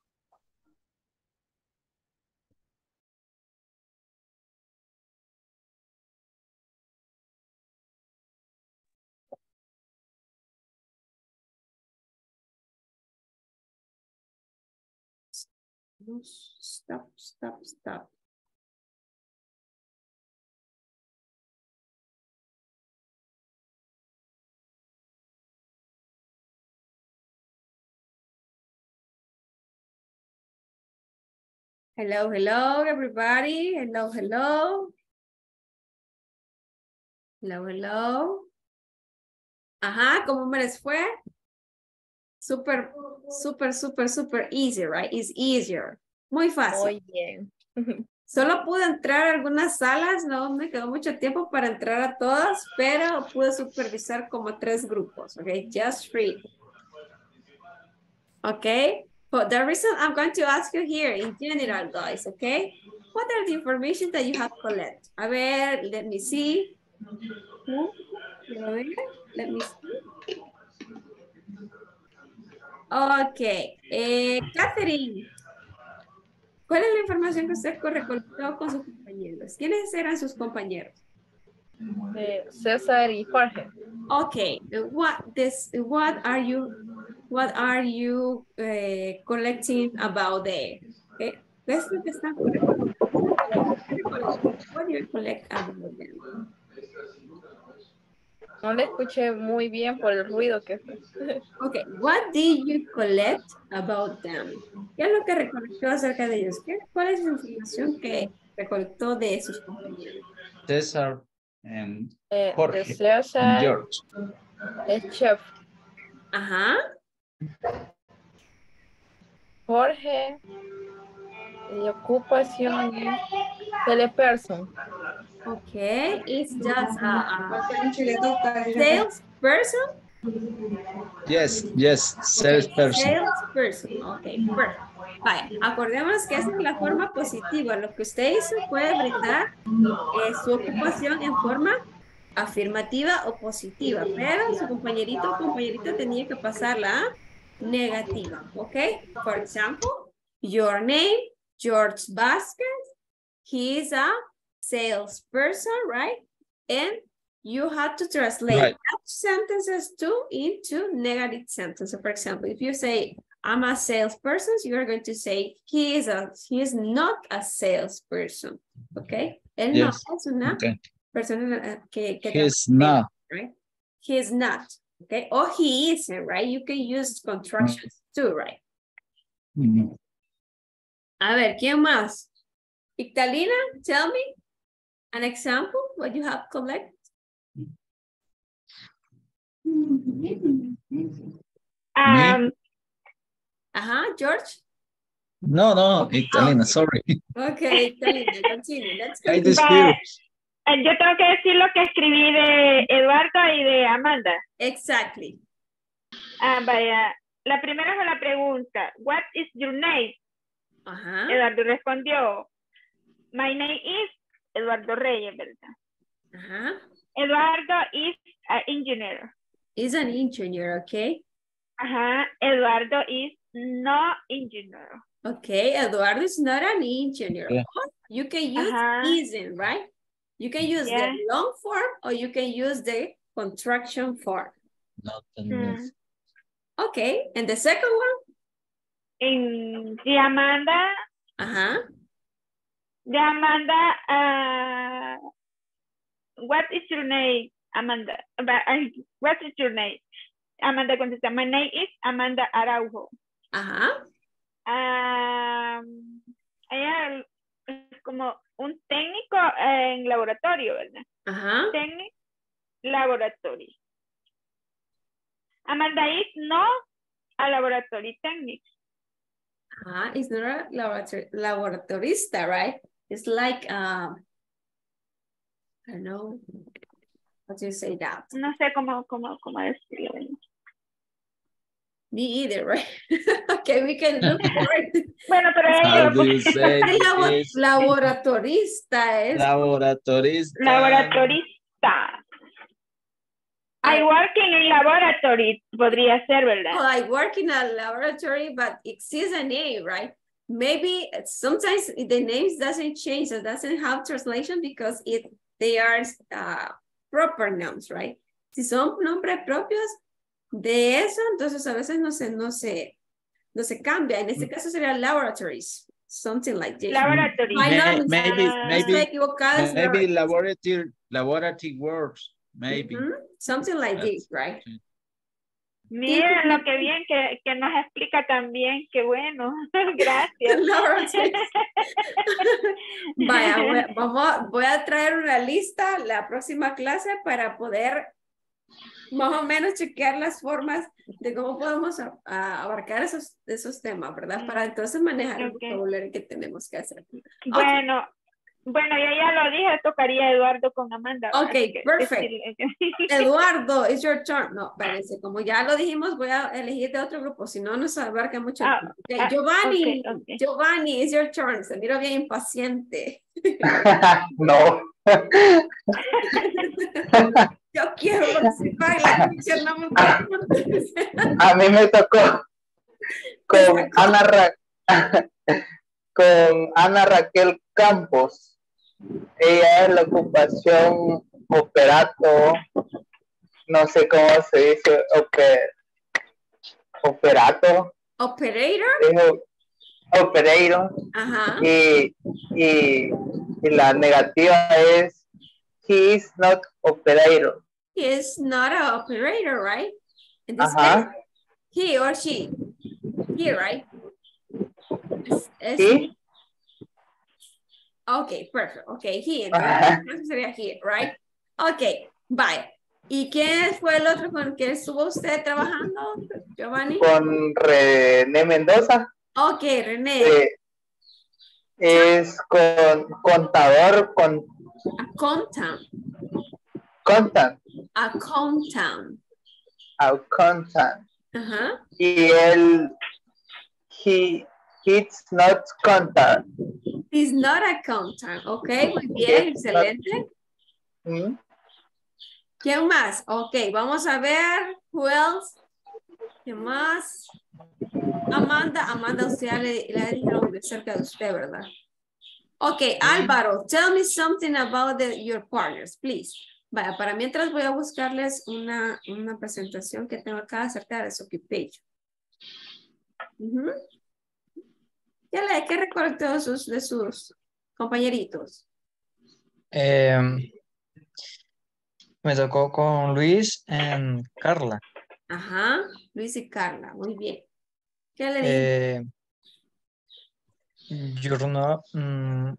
Stop, stop, stop. Hello, hello, everybody. Hello, hello. Hello, hello. Ajá, ¿cómo me les fue? Super, super, super, super easy, right? It's easier. Muy fácil. Muy bien. Solo pude entrar a algunas salas, no me quedó mucho tiempo para entrar a todas, pero pude supervisar como tres grupos, okay? Just three. Okay? But the reason I'm going to ask you here in general, guys, okay? What are the information that you have collected? A ver, let me see. Let me see. Okay. Eh, Catherine, ¿cuál es la información que usted recolectó con sus compañeros? ¿Quiénes eran sus compañeros? Eh, César y Jorge. Okay. What this? What are you? What are you uh, collecting about there? Okay. ¿Qué es lo que están colectando? What do you collect about them? No le escuché muy bien por el ruido que fue. Okay, what did you collect about them? ¿Qué es lo que recolectó acerca de ellos? ¿Qué, ¿Cuál es la información que recolectó de sus compañeros? César and Eh, Jorge de César, and George. el chef. Ajá. Jorge, y ocupación es teleperson. Okay, it's just a, a salesperson. Yes, yes, salesperson. Salesperson, okay, perfect. Vaya, acordémonos que esa es la forma positiva. Lo que usted hizo puede brindar eh, su ocupación en forma afirmativa o positiva, pero su compañerito o compañerita tenía que pasarla a negativa, ¿ok? For example, your name, George Vasquez, he is a salesperson, right? And you have to translate Right. that sentences too into negative sentences. For example, if you say, I'm a salesperson, you are going to say, he is a he is not a salesperson, okay? Él no Yes. es una Okay. persona que, que He's trabaja, not. right? He is not, okay? Or he isn't, right? You can use contractions too, right? Mm. A ver, ¿quién más? Ictalina, tell me an example, what you have collected. Um, Ajá, George. No, no, Ictalina, sorry. Okay, Ictalina, continue. Let's I continue. dispute. eh, yo tengo que decir lo que escribí de Eduardo y de Amanda. Exactly. Ah, vaya. La primera fue la pregunta. What is your name? Ajá. Eduardo respondió. My name is Eduardo Reyes, ¿verdad? Ajá. Eduardo is an engineer. Is an engineer, okay? Ajá. Eduardo is no engineer. Okay, Eduardo is not an engineer. Yeah. You can use Ajá. isn't, right? You can use Yeah. the long form or you can use the contraction form. Not Mm. Okay, and the second one? En, de Amanda, Ajá. de Amanda, uh, what is your name, Amanda? But, uh, what is your name? Amanda contesta, my name is Amanda Araujo. Ajá. Um, ella es como un técnico en laboratorio, ¿verdad? Ajá. Técnico laboratorio. Amanda is no a laboratory technique. Ajá. It's not a laborator laboratorista, right? It's like, um, I don't know, how do you say that? No sé cómo, cómo, cómo decirlo. Me either, right? Okay, we can look for it. Bueno, pero How ella do you say El labo this? laboratorista es. Laboratorista. laboratorista. I work in a laboratory, podría ser, ¿verdad? Oh, I work in a laboratory, but it exists a name, right? Maybe sometimes the names doesn't change, it doesn't have translation because it they are uh, proper nouns, right? Si son nombres propios de eso, entonces a veces no se, no se, no se cambia. En este caso sería laboratories, something like this. Laboratory. My May- name is- maybe, uh, maybe, estoy equivocada, es maybe laboratories. laboratory, laboratory words, maybe. Mhm, something like That's- this, right? Miren lo que bien que, que nos explica también, qué bueno. Gracias. Laboratories. Vaya, voy, a- vamos, voy a traer una lista la próxima clase para poder más o menos chequear las formas de cómo podemos a- a abarcar esos, esos temas, ¿verdad? Para entonces manejar el Ok. vocabulario que tenemos que hacer. Bueno, Bueno, yo ya lo dije, tocaría a Eduardo con Amanda. Ok, que perfect. decirle que- Eduardo, it's your turn. No, parece, como ya lo dijimos, voy a elegir de otro grupo, si no nos abarca mucho. Ah, tiempo. Ok, ah, Giovanni, ok, ok. Giovanni, it's your turn. Se mira bien impaciente. No. Yo quiero participar en la comisión, no me importa. A mí me tocó con Ana, Ra- con Ana Raquel Campos. Ella es la ocupación operato, no sé cómo se dice, oper, operato. Operator. Dijo, operator. Ajá. Y, y, y la negativa es he is not operator. He is not an operator, right? In this Ajá. case, he or she. He, right? Es, es, He. Okay, perfect. Okay, he. Entonces sería he, right? Okay, bye. ¿Y quién fue el otro con el que estuvo usted trabajando, Giovanni? Con René Mendoza. Ok, René. Eh, es con contador, con Accountant. contant, Accountant. accountant. Ajá. Y él, he, he's not contact. He's not accountant. Ok, muy bien, excelente. ¿Mm? ¿Quién más? Ok, vamos a ver. Who else? ¿Quién más? Amanda, Amanda, usted ya le, le dijeron de cerca de usted, ¿verdad? Ok, Álvaro, tell me something about the, your partners, please. Vaya, para mientras voy a buscarles una, una presentación que tengo acá acerca de su occupation. Uh-huh. ¿Qué le qué recolectó de sus, de sus compañeritos? Eh, me tocó con Luis y Carla. Ajá, Luis y Carla, muy bien. ¿Qué le dije? Eh, your, no, mm,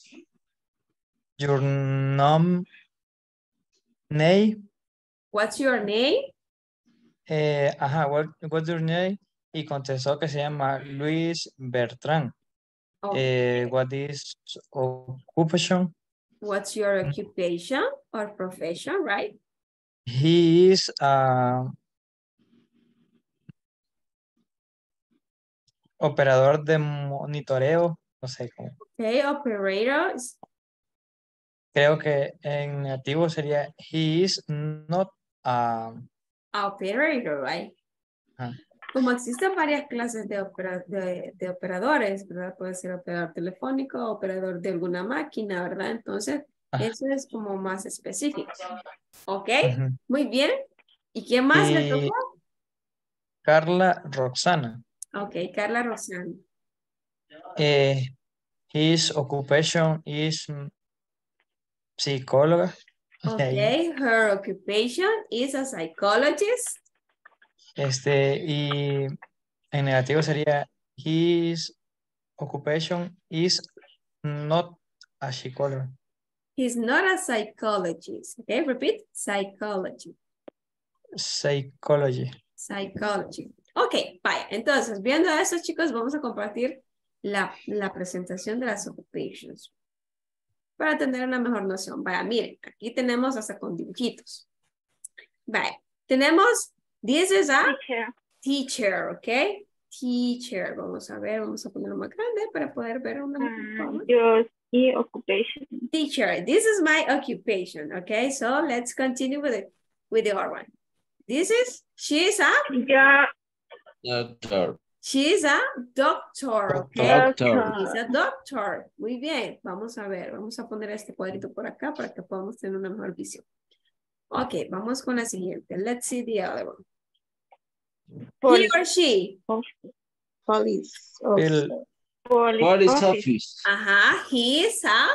your name, name. What's your name? Eh, ajá, what, what's your name? Y contestó que se llama Luis Bertrán. Okay. Eh, what is occupation? What's your occupation or profession, right? He is a operador de monitoreo, no sé cómo. Okay, operators. Creo que en nativo sería he is not a Operator, right? ah. Como existen varias clases de, opera, de, de operadores, ¿verdad? Puede ser operador telefónico, operador de alguna máquina, ¿verdad? Entonces, Ah. eso es como más específico. ¿Ok? Uh-huh. Muy bien. ¿Y quién más y le tocó? Carla Roxana. Ok, Carla Roxana. Eh, his occupation is psicóloga. Okay, her occupation is a psychologist. Este, y en negativo sería his occupation is not a psychologist. He's not a psychologist. Okay, repeat. Psychology. Psychology. Psychology. Ok, vaya. Entonces, viendo eso, chicos, vamos a compartir la, la presentación de las occupations para tener una mejor noción. Vaya, miren, aquí tenemos hasta con dibujitos. Vaya, tenemos, this is a Teacher. teacher, ok? Teacher, vamos a ver, vamos a ponerlo más grande para poder ver una Uh, your key occupation. Teacher, this is my occupation, okay? So let's continue with it, with the other one. This is, she is a? Yeah. Doctor. She is a doctor, okay? Doctor. She's a doctor. Muy bien, vamos a ver, vamos a poner este cuadrito por acá para que podamos tener una mejor visión. Ok, vamos con la siguiente. Let's see the other one. He or she? Police. El, Police, Police office. office. Ajá, he is a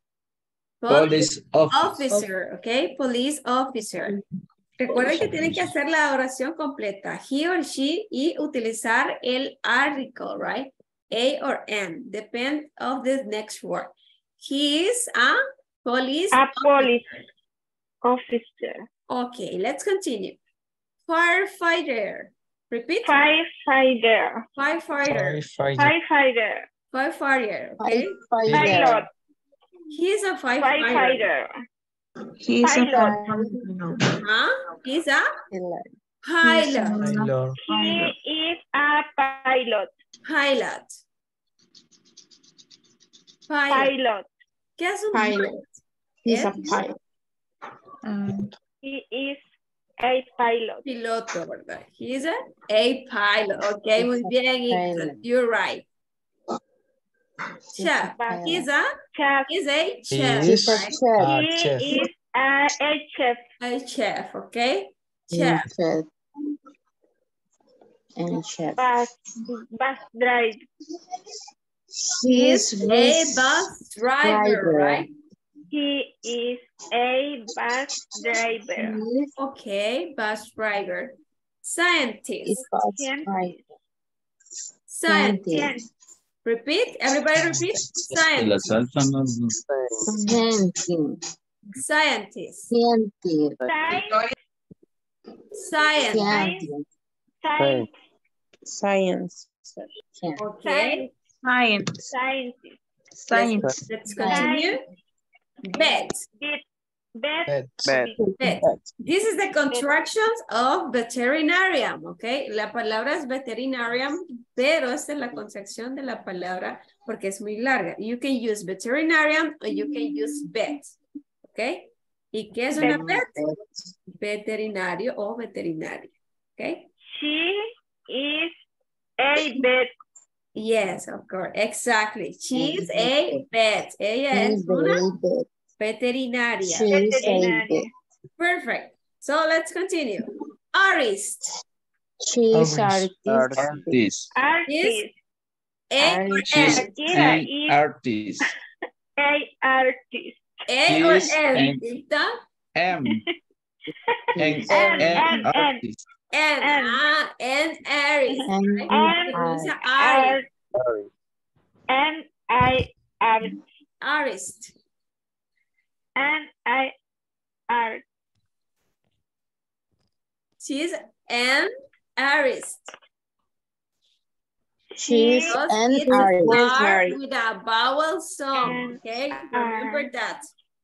Police office. officer, okay? Police officer. Recuerden que tienen que hacer la oración completa. He or she y utilizar el article, right? A or N, depend of the next word. He is a police A police officer. officer. Okay, let's continue. Firefighter. Repeat. Firefighter. Firefighter. firefighter. Firefighter. Firefighter, okay? Firefighter. Pilot. He's a firefighter. Firefighter. He's a Pilot. pilot. Huh? He's a He's a pilot. Taylor. He is a pilot. Pilot. Pilot. Pilot. ¿Qué es un pilot. pilot? He's a Es pilot. And He is a pilot. piloto, ¿verdad? He's a, a pilot. Ok, muy bien, Ethan. You're right. Chef. He's a, Chef. he's a He chef. is right? a He chef. is a, a chef. A chef, okay? Chef. Chef. And chef. Bus, bus driver. He's He's a bus driver, right? He is a bus driver. Okay, bus driver. Scientist. Scientist. Scientist. Repeat, everybody repeat. La Scientist. salsa no. Scientist. Scientist. Scientist. Science. Science. Science. Okay. Science. Scientist. Science. Let's continue. Vet. Vet. Vet. Vet. This is the contractions of veterinarian, okay? La palabra es veterinarian, pero esta es la contracción de la palabra porque es muy larga. You can use veterinarian or you can use vet, okay? ¿Y qué es una vet? Veterinario o veterinario, okay? She is a vet. Yes, of course, exactly. She's a vet. Ella es una veterinaria. Veterinaria. Perfect. So let's continue. Artist. She's Artist. artist. Artist. Artist. A or She's M? Akira an is artist. a artist. A or She's M? an- Ita? M. An, N, an N, N. artist. N. N. Ah, N. Aries. And right? And Pronuncia I, Aries. and I are, Artist. and I are, She's an artist. she's Because an it artist. starts with a vowel sound, And okay? Remember that.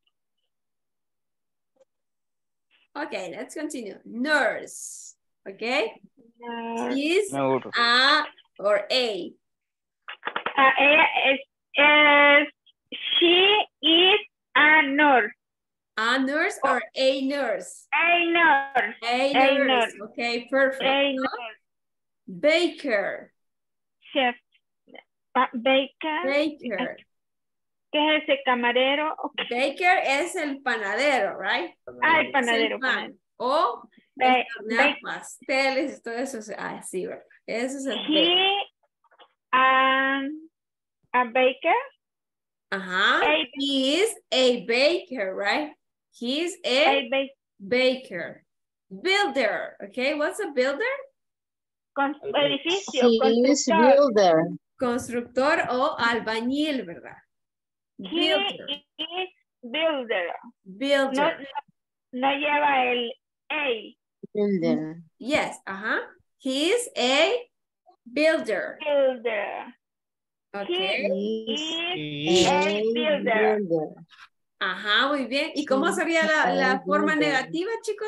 Okay, let's continue. Nurse, okay? nurse. She's a or a. Uh, ella es, es, she is a nurse. A nurse or a nurse? A nurse. A A nurse, nurse. okay, perfect. A nurse. Baker, Chef. Pa- Baker. baker. ¿Qué es ese camarero? Okay. Baker es el panadero, right? Ah, el Es panadero. el pan. panadero. O Ba- el hornear ba- pasteles y todo eso. Ah, sí, ¿verdad? Eso es el baker. He, um, a baker. Ajá. A- He is a baker, right? He's a, A ba- baker. Builder, okay? What's a builder? con, edificio. She is Constructor. builder. Constructor o albañil, ¿verdad? He Builder. is builder. No, Builder. no lleva el A. Builder. Yes, ajá. He is a builder. Builder. Okay. He Is is a a builder. builder. Ajá, muy bien. ¿Y cómo sería la, la forma negativa, chicos?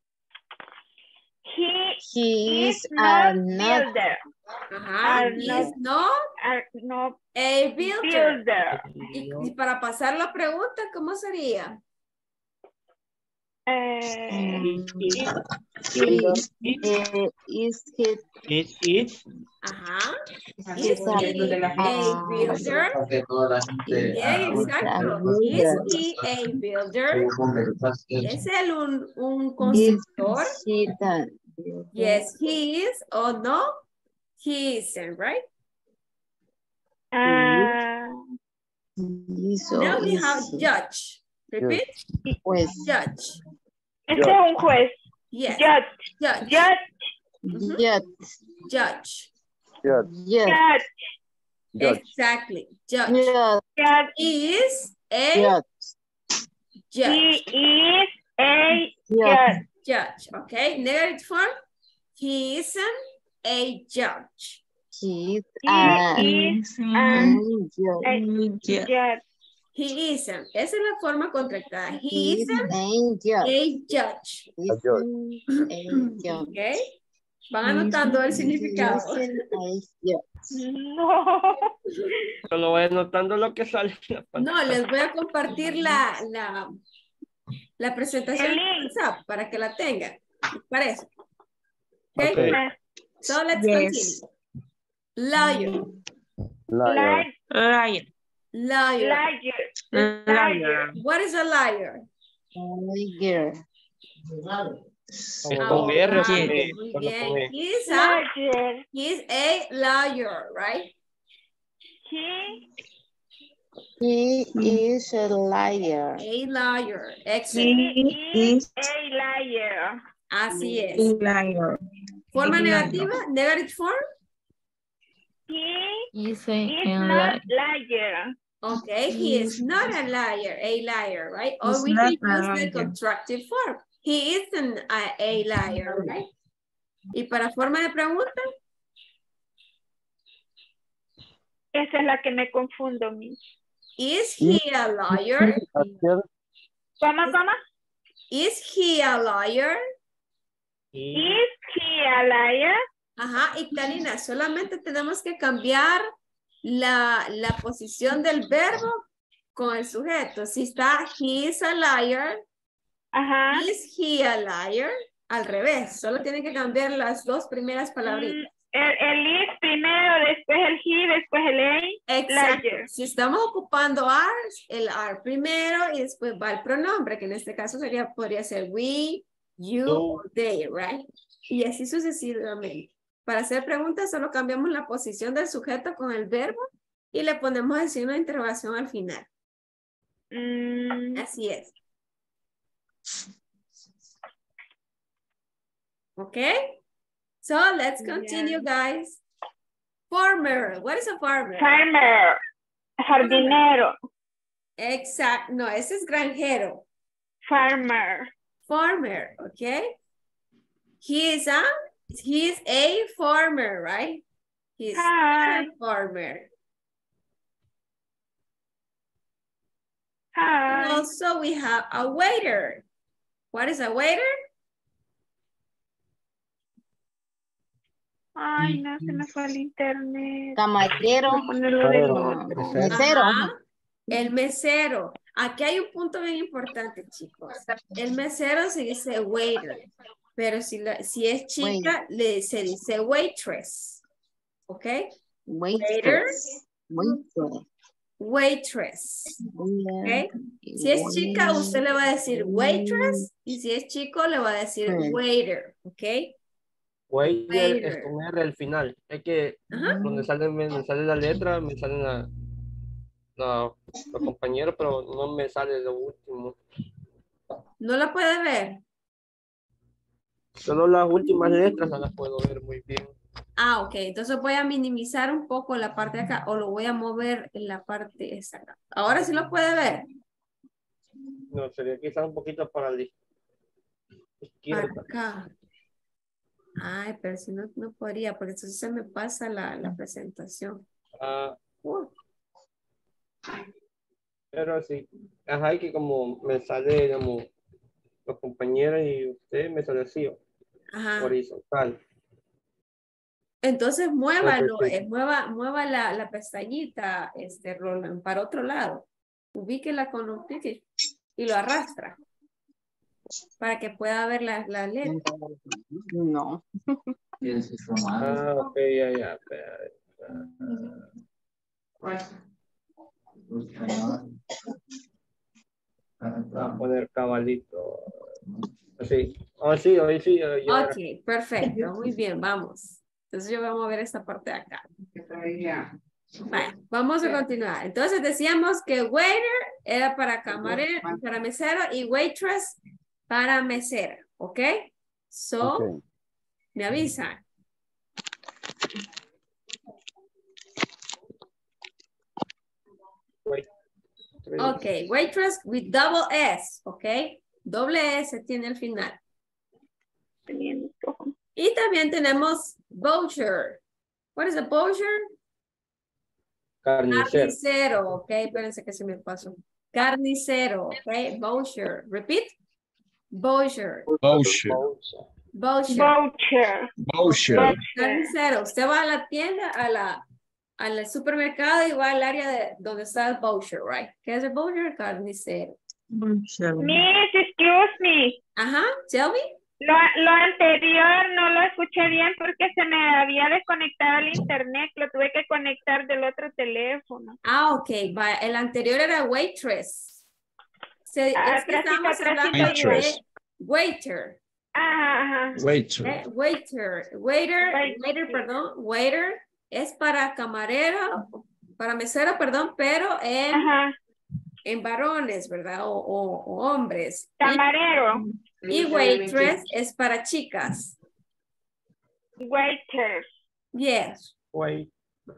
He He is is not a not builder. Ajá. Are He not- is not Are not a builder. builder. Y, y para pasar la pregunta, ¿cómo sería? Eh, He eh, is he It is Ajá. is Is a, he a builder? Bien, exacto. Is he a builder? ¿Es él un, un is constructor? he the builder? Yes, he is. O no, he isn't, right? ah, He is or Now we is have he? judge. Repeat. Pues, Judge. este es un juez. Yes. Judge. Judge. Judge. Mhm. yet, Judge. yet, Judge. Exactly. Judge. yet, Judge. Is a yet, He judge. is a yet, judge. Judge. Okay. Negative form. He isn't a judge. he is He a is a a judge. judge. He isn't. Esa es la forma contractada. He, He isn't isn't a judge. judge. Isn't a judge. Okay. Van anotando el significado. Isn't a judge. No. Solo voy anotando lo que sale en la No, pantalla. les voy a compartir la, la, la presentación El de link. WhatsApp para que la tengan. Para eso. Okay. Okay. So let's Yes. continue. Liar. Liar. Liar. Liar. Liar. Liar. What is a liar? Liar. Es con R o con Ah, E. muy Solo bien. con E. He is a, Liar. he is a liar, right? He He is a liar. A liar. Excellent. He is a liar. Así es. Liar. Forma negativa, negative form. He Is is a not liar. Okay, he is not a liar, a liar, right? Or He's we not can a use the liar. constructive form. He isn't a, a liar, right? Y para forma de pregunta, Esa es la que me confundo, mi. is he a liar? ¿Cómo, cómo? Is he a liar? Is he a liar? Ajá, y Karina, solamente tenemos que cambiar la, la posición del verbo con el sujeto. Si está he is a liar, Ajá. is he a liar, al revés. Solo tiene que cambiar las dos primeras palabritas. El, el is primero, después el he, después el a. Exacto. Liar. Si estamos ocupando are, el are primero y después va el pronombre, que en este caso sería, podría ser we, you, Tú. or they, right? Y así sucesivamente. Para hacer preguntas solo cambiamos la posición del sujeto con el verbo y le ponemos el signo de interrogación al final. Mm, Así es. ¿Ok? So let's continue, guys. Farmer. What is a farmer? farmer. Jardinero. Exacto. No, ese es granjero. Farmer. Farmer, okay? He is a, he is a farmer, right? He is Hi. a farmer. And Hi. also we have a waiter. What is a waiter? Ay, no, se me fue el internet. Camarero. Voy a ponerlo de nuevo. Ah, Mesero. Mesero. Ajá, el mesero. Aquí hay un punto bien importante, chicos. El mesero se dice waiter, pero si, la, si es chica, le, se dice waitress. ¿Ok? Waitress. Waitress. Waitress. ¿Ok? Si es chica, usted le va a decir waitress, y si es chico, le va a decir Sí. waiter. ¿Ok? Waiter Waiter. es con R al final. Es que Ajá. donde sale, me, me sale la letra, me salen la, la- los compañeros, pero no me sale lo último. ¿No la puede ver? Solo las últimas letras no las puedo ver muy bien. Ah, ok. Entonces voy a minimizar un poco la parte de acá o lo voy a mover en la parte esa acá. Ahora sí lo puede ver. No, sería quizás un poquito para la Para izquierda. acá. Ay, pero si no, no podría, porque entonces se me pasa la, la presentación. Ah, Uh, pero sí. Ajá, y que como me sale como los compañeros y usted me sale así, Ajá. horizontal. Entonces muévalo, Perfecto. eh, mueva, mueva la, la pestañita, este, Roland, para otro lado. Ubíquela con los clics y lo arrastra para que pueda ver la, la letra. No. Ah, ok, ya, ya. espera. Voy a poner cabalito. Así. Oh, sí, hoy sí. ya era. Ok, perfecto, muy bien, vamos. Entonces yo voy a mover esta parte de acá. Vale, vamos a continuar. Entonces decíamos que waiter era para camarero, para mesero y waitress para mesera, ¿ok? So, Ok. me avisan. Wait. Ok, waitress with double S, ¿ok? Doble S tiene al final. Y también tenemos voucher. What is a voucher? Carnicero. Carnicero, ok, espérense que se me pasó. Carnicero, ok, butcher. Repeat. Butcher. Voucher. Butcher. Voucher. Voucher. Carnicero. Usted va a la tienda, a la, al supermercado y va al área de donde está el butcher, right? ¿Qué es el butcher? Carnicero. Miss, excuse me. Ajá, tell me. Lo, lo anterior no lo escuché bien porque se me había desconectado el internet. Lo tuve que conectar del otro teléfono. Ah, ok. Va, el anterior era waitress. Se, Ah, es que tracito, estamos hablando tracito. de waiter. Ajá, ajá. Waiter. Eh, waiter. Waiter, Waiter. waiter, perdón. Waiter es para camarero, para mesero, perdón, pero en, Ajá. en varones, ¿verdad? O, o, o hombres. Camarero. Y, y waitress es para chicas. Waiter. Yes. Wait.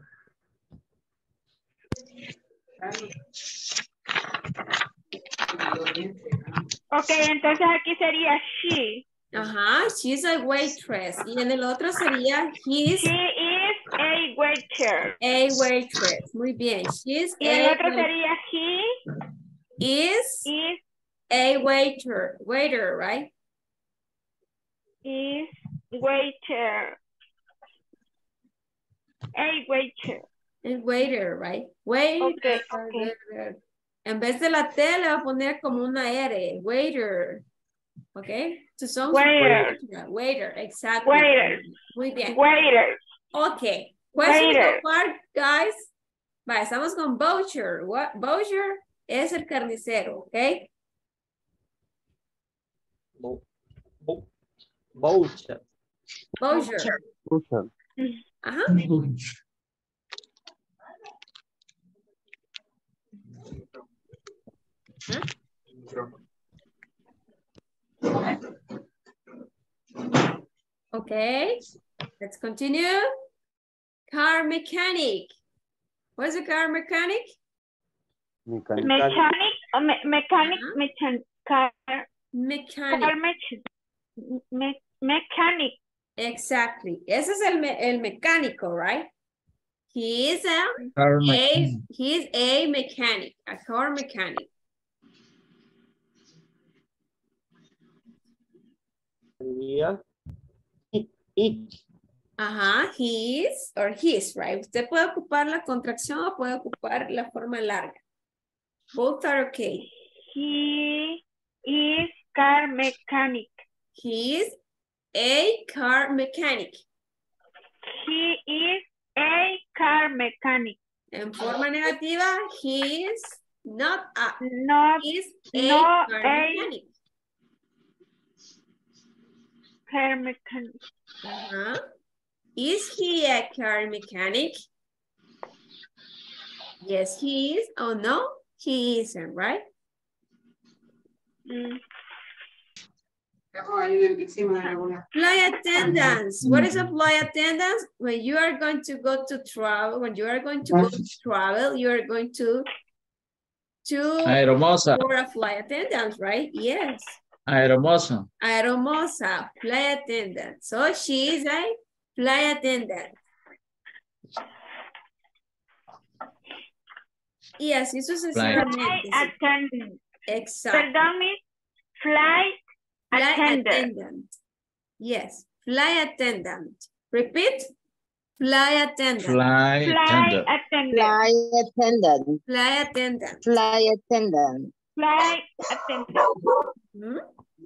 Ok, entonces aquí sería she. Ajá, she's a waitress. Y en el otro sería he's She is a waiter. a waitress. Muy bien. She's Y el a otro wait- sería he is is a waiter. Waiter, right? is waiter. A waiter. A waiter, right? Waiter. Okay, okay. En vez de la T le va a poner como una R. Waiter. ¿Ok? So son Waiter. Waiter, exactly. Waiter. Muy bien. Waiter. Ok. Question Waiter. so far, guys. Va, estamos con butcher. What? Butcher es el carnicero, ¿ok? Bo- bo- Voucher. Butcher. Ajá. Okay, let's continue. Car mechanic. What is a car mechanic? Mechanic o me- mechanic Ajá. mechan car Mechanic. car mech me- mechanic. Exactly. Ese es el, me el mecánico, right? He is a, Car a mechanic. he is a mechanic, a car mechanic. Sería it, it. Ajá, he is or his, right? Usted puede ocupar la contracción o puede ocupar la forma larga. Both are okay. He is car mechanic. He is a car mechanic. He is a car mechanic. En forma negativa, he is not a. Not He is a no car a mechanic. car mechanic. Uh-huh. Is he a car mechanic? Yes, he is. Oh, no, he isn't, right? Mm. Flight attendants. What is a flight attendant? When you are going to go to travel, when you are going to go to travel, you are going to to Aeromoza. for a flight attendant, right? Yes. Aeromoza. Aeromoza, flight attendant. So she is a flight attendant. Y así sucesivamente. Flight attendant. Exacto. Perdón, Miss. Flight Flight attendant. attendant. Yes, flight attendant. Repeat. Flight attendant. Fly Flight attendant. attendant. Fly attendant. Flight attendant. Fly attendant. Flight attendant. ¿Mm?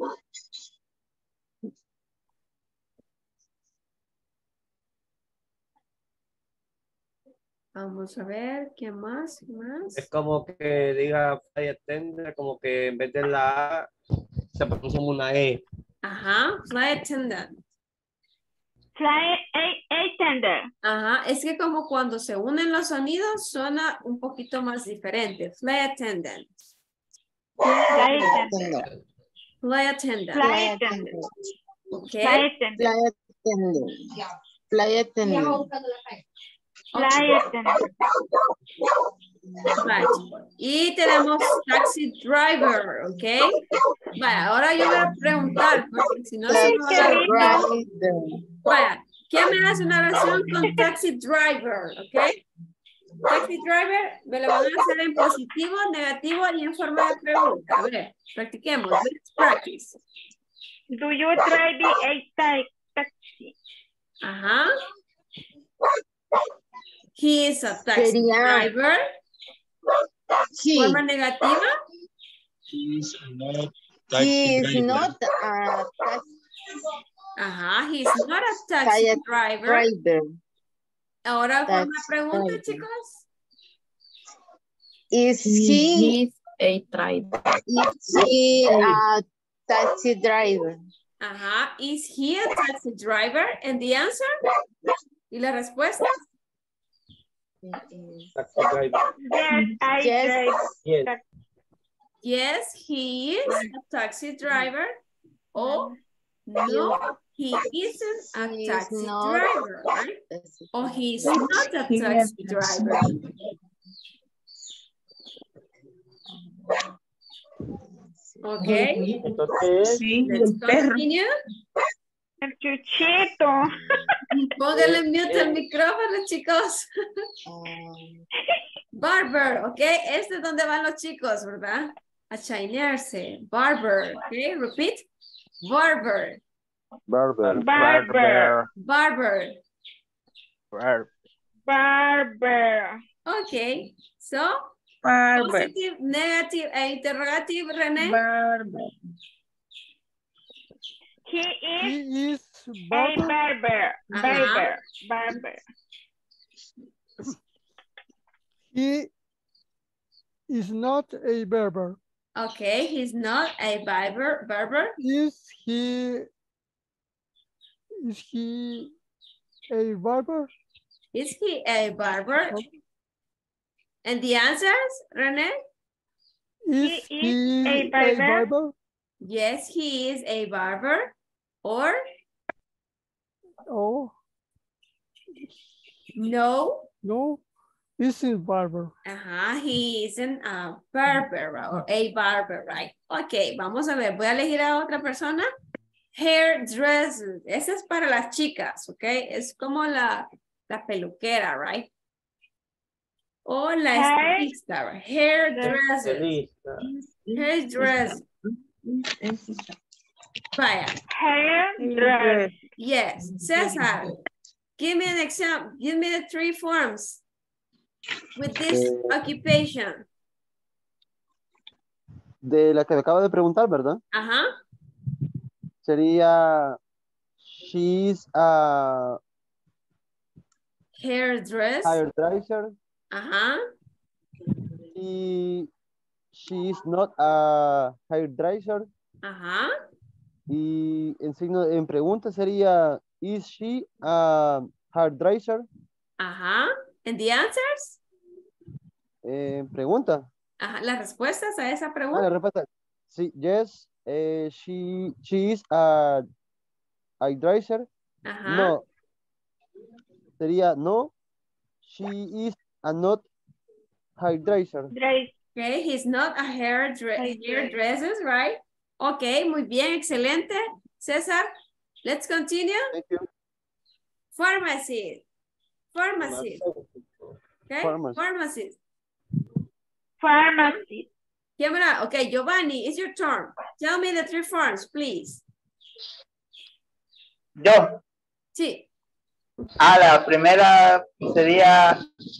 Vamos a ver, ¿qué más? ¿Qué más? Es como que diga flight attendant, como que en vez de la A se pronuncia como una E. Ajá, flight attendant. Flight a- attendant. Ajá, es que como cuando se unen los sonidos suena un poquito más diferente. Flight attendant. Flight attendant. Flight attendant. Flight attendant. Okay. Flight attendant. Fly attendant. Fly attendant. Flight attendant. Right. Y tenemos taxi driver, ¿ok? Vaya, ahora yo voy a preguntar, porque si no se me va a dar- Driver. Vaya, ¿quién me hace una oración con taxi driver, ok? Taxi driver, me lo van a hacer en positivo, negativo y en forma de pregunta. A ver, practiquemos. Let's practice. Do you drive a ta- taxi? Ajá. He is a taxi Sería- driver. He, Forma negativa. He's not he taxi is driver. not a taxi Ajá, he is not a taxi driver. driver. Ahora forma Taxi pregunta, driver. chicos. Is he, He's a driver. is he a taxi driver? Ajá, is he a taxi driver? And the answer? ¿Y la respuesta? Taxi driver. Yes, I Yes. drive. Yes. taxi. Yes, he is a taxi driver. Or no, he isn't a He is taxi not driver, right? taxi Or driver. he's not a taxi driver. Okay, Entonces, let's continue. El chuchito. Pónganle mute al micrófono, chicos. Um, Barber, ok. Este es donde van los chicos, ¿verdad? A chinearse. Barber, ok. Repeat. Barber. Barber. Barber. Barber. Barber. Barber. Ok. So, Barber. positive, negative, e interrogative, René. Barber. He is He is a barber. barber. Ajá. Barber. Barber. He is not a barber. Okay, he's not a barber. Barber. Is he? Is he a barber? Is he a barber? And the answers, René? Is He he, is a a barber. barber? Yes, he is a barber. Or Oh, no. no, isn't barber. Ajá, he isn't a barber or a barber, right? Ok, vamos a ver, voy a elegir a otra persona. Hairdresser, esa es para las chicas, ok? Es como la, la peluquera, right? O la Hair- estilista, right? Hairdresser. Lista. Hairdresser. Vaya, Hairdresser. yes. Cesar, give me an example. Give me the three forms with this occupation. De la que me acaba de preguntar, ¿verdad? Ajá. Sería she's a Hairdresser. hairdresser. Ajá. Y she's not a hairdresser. Ajá. Y en signo en pregunta sería is she a hairdresser? Ajá. And the answers? En pregunta. Ajá. Las respuestas a esa Ah, la pregunta. respuesta. Sí, yes, eh, she she is a hairdresser. Ajá. No. Sería no. She is a not hairdresser. Dress. Okay, he's not a hairdre hairdresser, right? Okay, muy bien, excelente. César, let's continue. Thank you. Pharmacy. Pharmacy. Okay, Pharmacy. pharmacy. Pharmacy. ¿Quién va? Okay, Giovanni, it's your turn. Tell me the three forms, please. Yo. Sí. Ah, la primera sería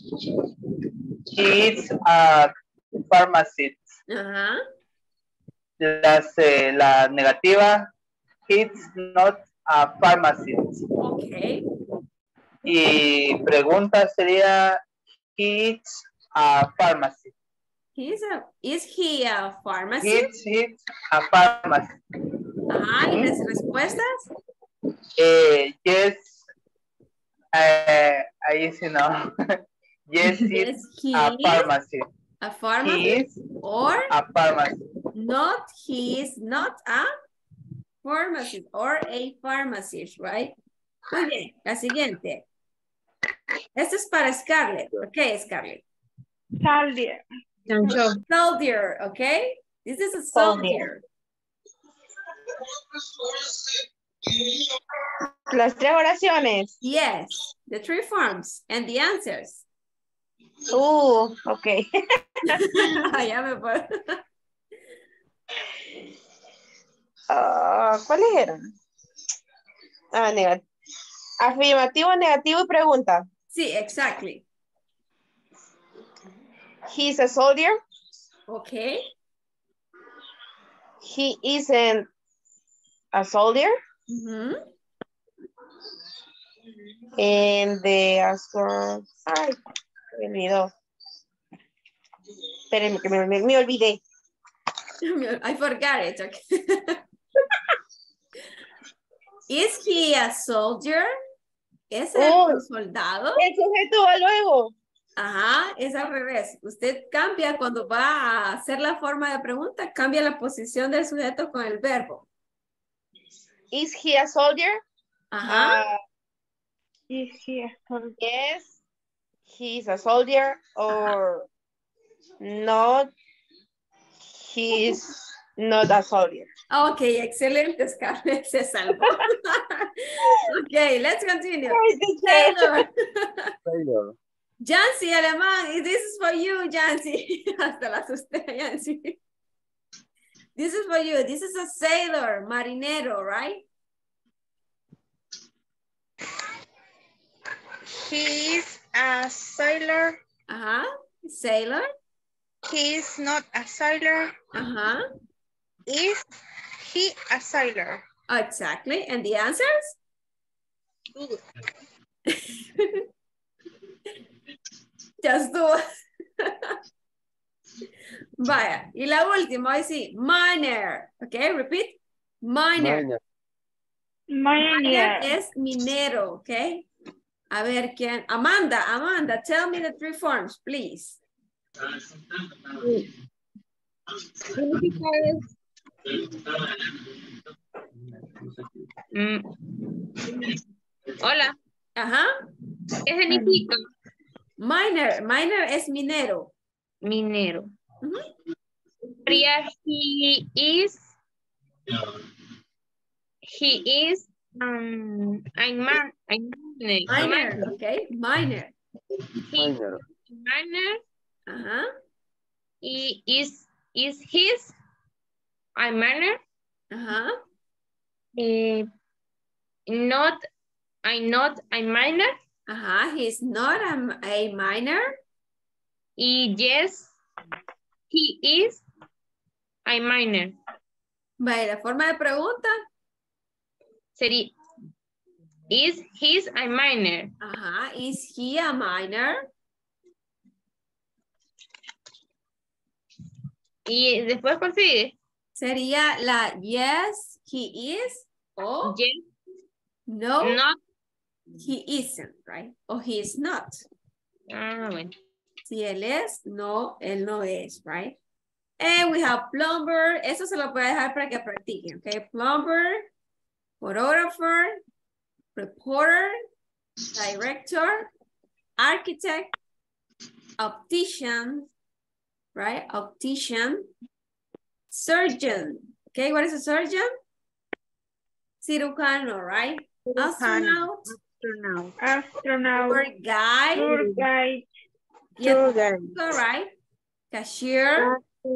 she is a pharmacist. Ajá. Las, eh, la negativa, he's not a pharmacist. Okay. Y pregunta sería, he's a pharmacist. He's a, is he a pharmacist? He's, he's a pharmacist. Ajá, ¿y las respuestas? Eh, yes, eh, ahí sí no. Yes, Yes, he's he a is pharmacist. a He pharmacist is or a pharmacist. not, he is not a pharmacist or a pharmacist, right? Muy bien, la siguiente. Esto es para Scarlett. Ok, Scarlett. Soldier. Soldier, okay? This is a soldier. Las tres oraciones. Yes, the three forms and the answers. Uh, ok. Ya me puedo. Ah, ¿cuáles eran? Ah, negativo. Afirmativo, negativo y pregunta. Sí, exactly. He's a soldier. Okay. He isn't a soldier. Mm-hmm. And the answer. Ay, me olvidó. Espérenme que me, me, me olvidé. I forgot it. Okay. Is he a soldier? ¿Es él Oh, un soldado? El sujeto va luego. Ajá, es al revés. Usted cambia cuando va a hacer la forma de pregunta, cambia la posición del sujeto con el verbo. Is he a soldier? Ajá. Uh, Is he a soldier? yes, he's a soldier. Or not, he's not a soldier. Ok, excelente, Scarlett, se salvó. Ok, let's continue. Taylor. Taylor. Jancy, alemán, this is for you, Jancy. Hasta la asusté, Jancy. This is for you. This is a sailor, marinero, right? He is a sailor. Uh-huh. Sailor. He is not a sailor. Uh-huh. Is he a sailor? Exactly. And the answers? Just do it. Vaya. Y la última, hoy sí. Miner. Okay, repeat. Miner. Miner. Miner. Miner es minero, okay? A ver, ¿quién? Amanda, Amanda, tell me the three forms, please. Mm. Hola. Ajá. ¿Qué significa? Miner, miner es minero. Minero. Uh-huh. Sería he is. He is. Um, a man, a miner. Miner, okay. Miner. He Miner. miner. Ajá. He is is his a miner. Ajá. Eh, not I'm not a minor. Ajá, he's not a, a minor. Y yes, he is a minor. Vale, la forma de pregunta. Sería, is he a minor? Ajá, is he a minor? Y después consigue. Sería la yes, he is, o yes, no, not, he isn't, right? O he is not. Ah, bueno. Si él es, no, él no es, right? And we have plumber. Eso se lo voy a dejar para que practiquen, okay? Plumber, photographer, reporter, director, architect, optician, right? Optician, surgeon. Okay, what is a surgeon? Cirujano, right? Astronaut. Astronaut. Astronaut. Tour guide. Tour guide. Yes, Tour guide. all right. Cashier.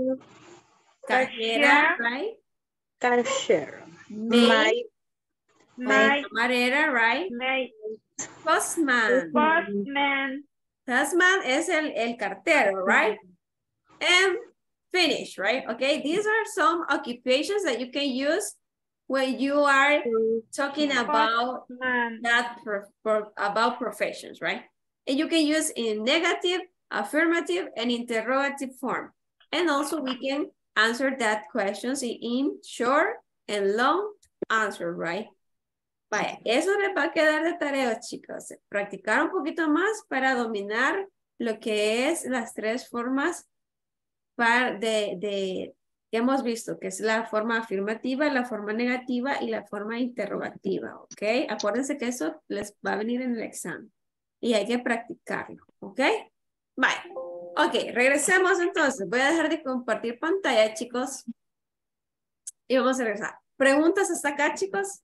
Cajera, right? Cashier. Maid. Maid. Camarera, right? Maid. Postman. Postman. Postman es el, el cartero, right? And finish, right? Okay, these are some occupations that you can use when you are talking about Postman. that pro, pro, about professions, right? And you can use in negative, affirmative, and interrogative form. And also we can answer that questions in short and long answer, right? Vaya, eso les va a quedar de tarea, chicos. Practicar un poquito más para dominar lo que es las tres formas para de, de, que hemos visto, que es la forma afirmativa, la forma negativa y la forma interrogativa, ¿ok? Acuérdense que eso les va a venir en el examen y hay que practicarlo, ¿ok? Vaya, ok, regresemos entonces. Voy a dejar de compartir pantalla, chicos, y vamos a regresar. ¿Preguntas hasta acá, chicos?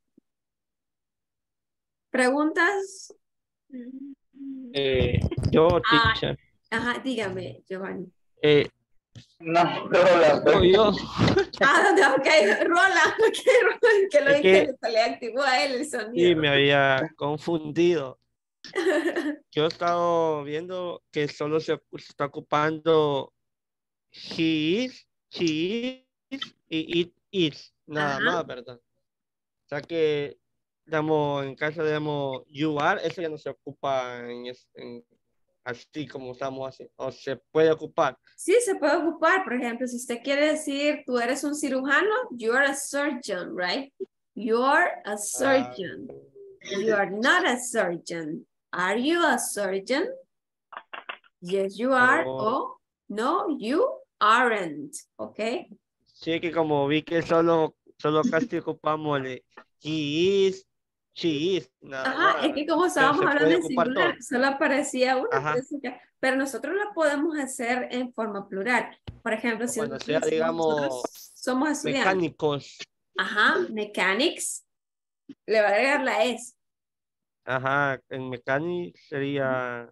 ¿Preguntas? Eh, yo, Ah, teacher. Ajá, dígame, Giovanni. Eh, No, Roland. no, yo. Ah, no, ok, Roland, ok, Roland, que lo Es que- que le activó a él el sonido. Sí, me había confundido. Yo he estado viendo que solo se, se está ocupando he is, she is y it is. Nada Ajá. más, ¿verdad? O sea que, digamos, en caso de, digamos, you are, eso ya no se ocupa en, es- en- así como estamos así. O se puede ocupar. Sí, se puede ocupar, por ejemplo, si usted quiere decir, tú eres un cirujano, you're a surgeon, right? You're a surgeon. You are not a surgeon. Are you a surgeon? Yes, you are. Oh. Oh, no, you aren't. Okay. Sí, que como vi que solo, solo casi ocupamos el he is, she is. Nada Ajá, más, es que como pero estábamos se hablando puede en ocupar singular, todo. solo aparecía una, Ajá. entonces ya- pero nosotros la podemos hacer en forma plural. Por ejemplo, si Cuando nosotros sea, decimos, digamos, nosotros somos estudiantes. mecánicos. Ajá, mechanics, le va a agregar la S. Ajá, en mecánico sería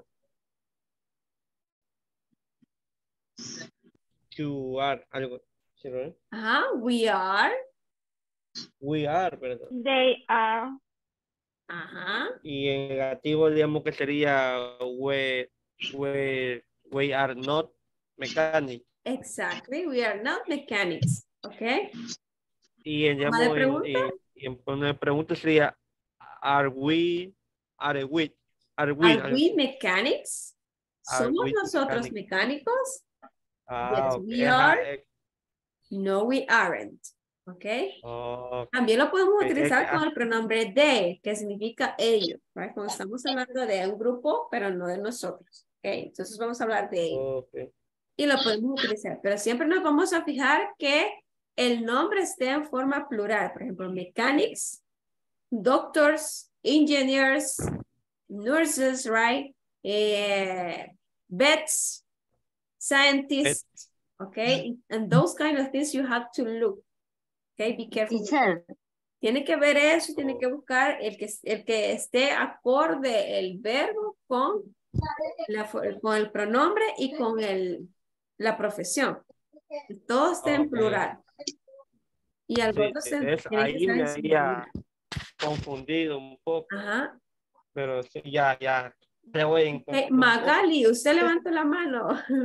you are, algo. ¿Sí, no? Ajá, we are. We are, ¿verdad? They are. Ajá. Y en negativo, digamos que sería we, we, we are not mechanic. Exactly, we are not mechanics. Okay. Y en, ¿Forma de digamos, en, pregunta? en, en forma de pregunta sería are we, are we, are we, Are we mechanics? Are ¿Somos we nosotros mechanic? mecánicos? Ah, Yes, ok. we Ajá, are. eh, No, we aren't. ¿Ok? oh, También lo podemos ok, es que, utilizar con ah, el pronombre they, que significa ellos. ¿Right? Cuando estamos hablando de un grupo, pero no de nosotros. ¿Ok? Entonces vamos a hablar de ellos. ok. Y lo podemos utilizar. Pero siempre nos vamos a fijar que el nombre esté en forma plural. Por ejemplo, mechanics, doctors, engineers, nurses, right? Eh, vets, scientists, okay? And those kind of things you have to look. Okay, be careful. Teacher, Tiene que ver eso, tiene que buscar el que, el que esté acorde el verbo con, la, fo- con el pronombre y con el, la profesión. Que todo esté en Ok. plural. Y algo Sí, se- es, tiene que ahí ser me en singular. había confundido un poco, Ajá. pero sí, ya, ya, le voy a Hey, encontrar. Magali, usted levanta la mano.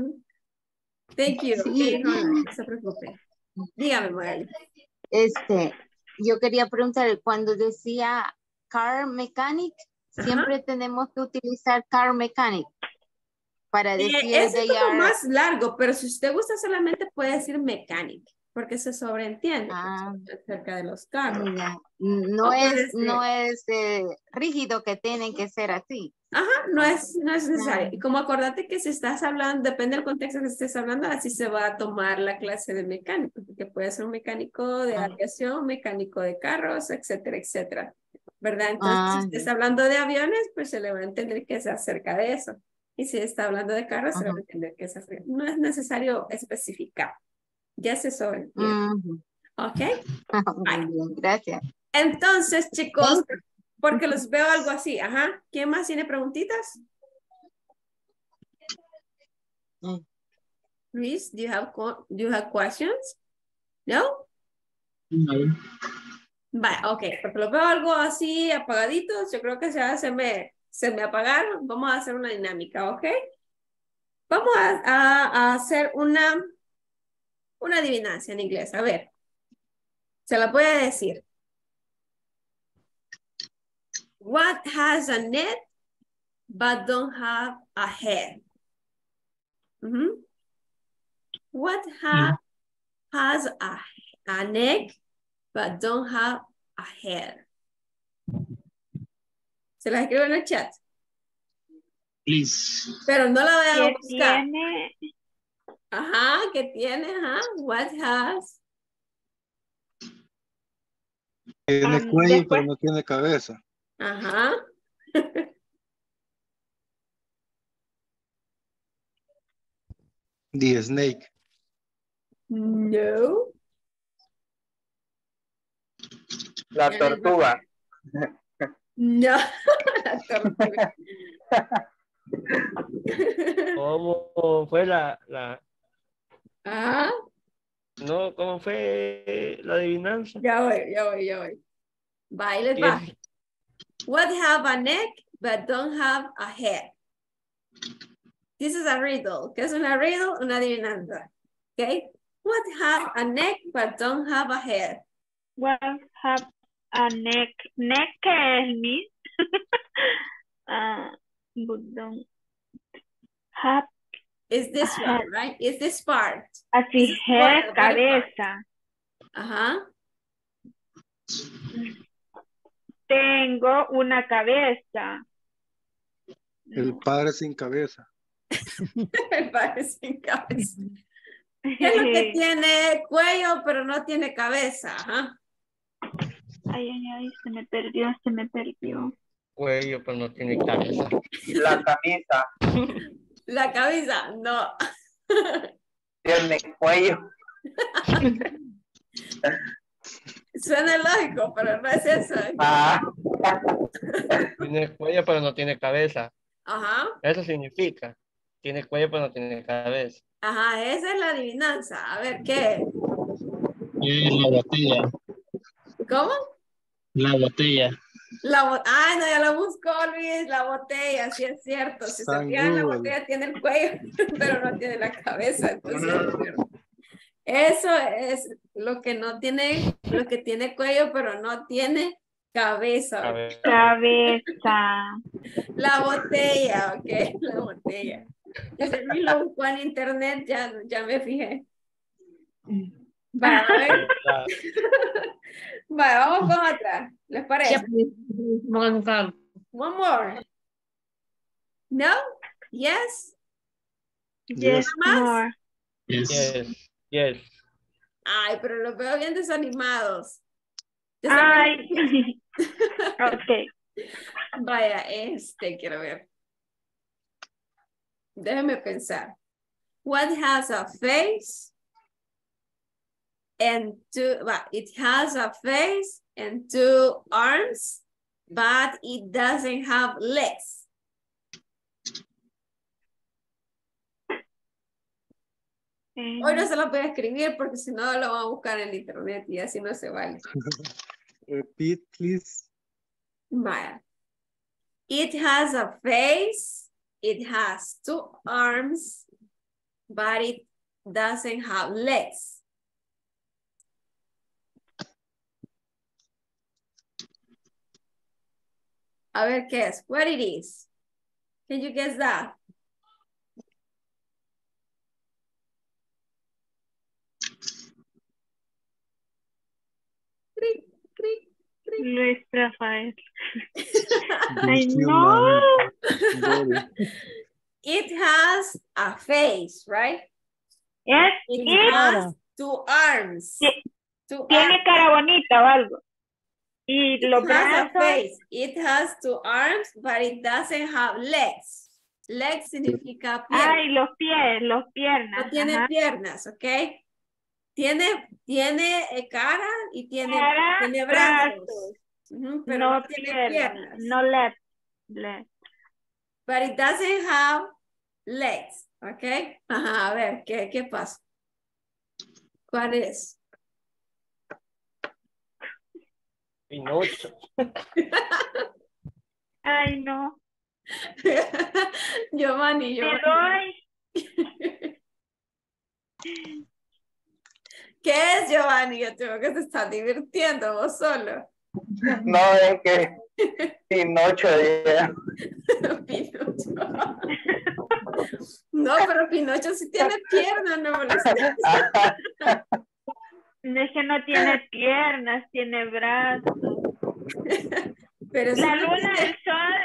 Thank you. sí, Okay, Ronald, no se preocupe. Dígame, Magali. este, yo quería preguntar, cuando decía car mechanic, Ajá. siempre tenemos que utilizar car mechanic para Eh, decir ese es they como are. más largo, pero si usted gusta solamente puede decir mechanic, porque se sobreentiende pues, Ah, acerca de los carros. ya. No O puede es, ser- no es eh, rígido que tienen que ser así. Ajá, no es, no es necesario. Ah. Y como acordate que si estás hablando, depende del contexto que estés hablando, así se va a tomar la clase de mecánico, porque puede ser un mecánico de Ah. aviación, mecánico de carros, etcétera, etcétera. ¿Verdad? Entonces, Ah, si usted está hablando de aviones, pues se le va a entender que es acerca de eso. Y si está hablando de carros, se le va a Ajá. entender que es acerca. No es necesario especificar. Ya se sobreentiende. Ujú. ¿Ok? Muy bien, gracias. Entonces, chicos, porque los veo algo así. Ajá. ¿Quién más tiene preguntitas? Mm. Luis, do you have, co- do you have questions? No? No. Vale, ok, porque los veo algo así apagaditos, yo creo que ya se me, se me apagaron. Vamos a hacer una dinámica, ¿ok? Vamos a, a- a hacer una, una adivinanza en inglés. A ver, se la voy a decir. What has a net but don't have a head? Ujú. What ha- has a, a neck but don't have a head? Se las escribo en el chat. Please. Pero no la voy a Que buscar. tiene, Ajá, ¿qué tiene? Ajá. What has? Tiene um, cuello, después, pero no tiene cabeza. Ajá. The snake. No. La tortuga. No. La tortuga. ¿Cómo fue la, la, Ah, no, cómo fue la adivinanza? ya voy, ya voy, ya voy. Va, ahí les va. ¿Qué? What have a neck but don't have a head? This is a riddle. ¿Qué es una riddle? Una adivinanza. Okay. What have a neck but don't have a head? What have a neck? Neck es mi. uh, but don't have Is this a one, head. right? Is this part? Así This is head, part, the body part. cabeza. Ajá. Tengo una cabeza. El padre sin cabeza. El padre sin cabeza. ¿Qué es lo que tiene cuello pero no tiene cabeza? Ajá. Ay, ay, ay, se me perdió, se me perdió. Cuello, pero no tiene cabeza. La camisa La cabeza, no. tiene cuello. Suena lógico, pero no es eso. Ah, Tiene cuello, pero no tiene cabeza. Ajá. Eso significa. Tiene cuello, pero no tiene cabeza. Ajá, esa es la adivinanza. A ver, ¿qué? Y la botella. ¿Cómo? La botella. La bo- Ay, no, ya lo buscó Luis, la botella, sí es cierto. Si se San fijan, la Google. botella tiene el cuello, pero no tiene la cabeza. Entonces, eso es lo que no tiene, lo que tiene cuello, pero no tiene cabeza. Cabeza. Cabeza. La botella, ok, la botella. Ese Luis lo buscó en internet, ya, ya me fijé. Va, a ver. Va, vamos con otra. ¿Les parece? One more. No? Yes? Yes, ¿Más? more. Yes. Yes, yes. Ay, pero los veo bien desanimados. Ay. Ok. Vaya, este quiero ver. Déjame pensar. What has a face and two, well, it has a face and two arms, but it doesn't have legs. Hoy no se lo voy a escribir porque si no lo van a buscar en internet y así no se vale. Repeat, please. Vaya. It has a face, it has two arms, but it doesn't have legs. A ver qué es. What it is? Can you guess that? Cric, cric, cric. Luis Rafael. Ay, no. It has a face, right? Yes, It it has two arms. Sí. Two tiene arms. cara bonita o algo. Y los It has a brazos. face. It has two arms, but it doesn't have legs. Legs significa piernas. Ay, los pies, los piernas. No tiene Ajá. piernas, ¿ok? Tiene, tiene eh, cara y tiene, Cara, tiene brazos. brazos. Ujú, pero No, no tiene piernas. piernas. No left. left. But it doesn't have legs, ¿ok? Ajá, a ver, ¿qué, qué pasa? ¿Cuál es? Pinocho. Ay, no. Giovanni, Te Giovanni. doy. ¿Qué es, Giovanni? Yo tengo que te estás divirtiendo vos solo. No, es que Pinocho. ya. Pinocho. No, pero Pinocho sí tiene piernas, no me lo sé. No es que no tiene piernas, tiene brazos. Pero eso La no luna, tiene- el sol.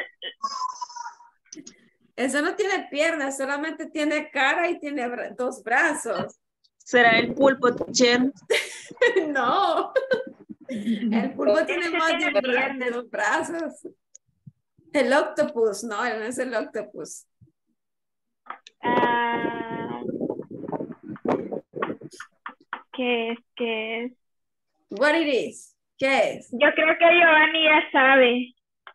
Eso no tiene piernas, solamente tiene cara y tiene bra- dos brazos. ¿Será el pulpo, teacher? No. El pulpo tiene Ese más de, tiene un bra- piernas. de dos brazos. El octopus, no, no es el octopus. Ah, ¿qué es? ¿Qué es? What it is? ¿Qué es? Yo creo que Giovanni ya sabe.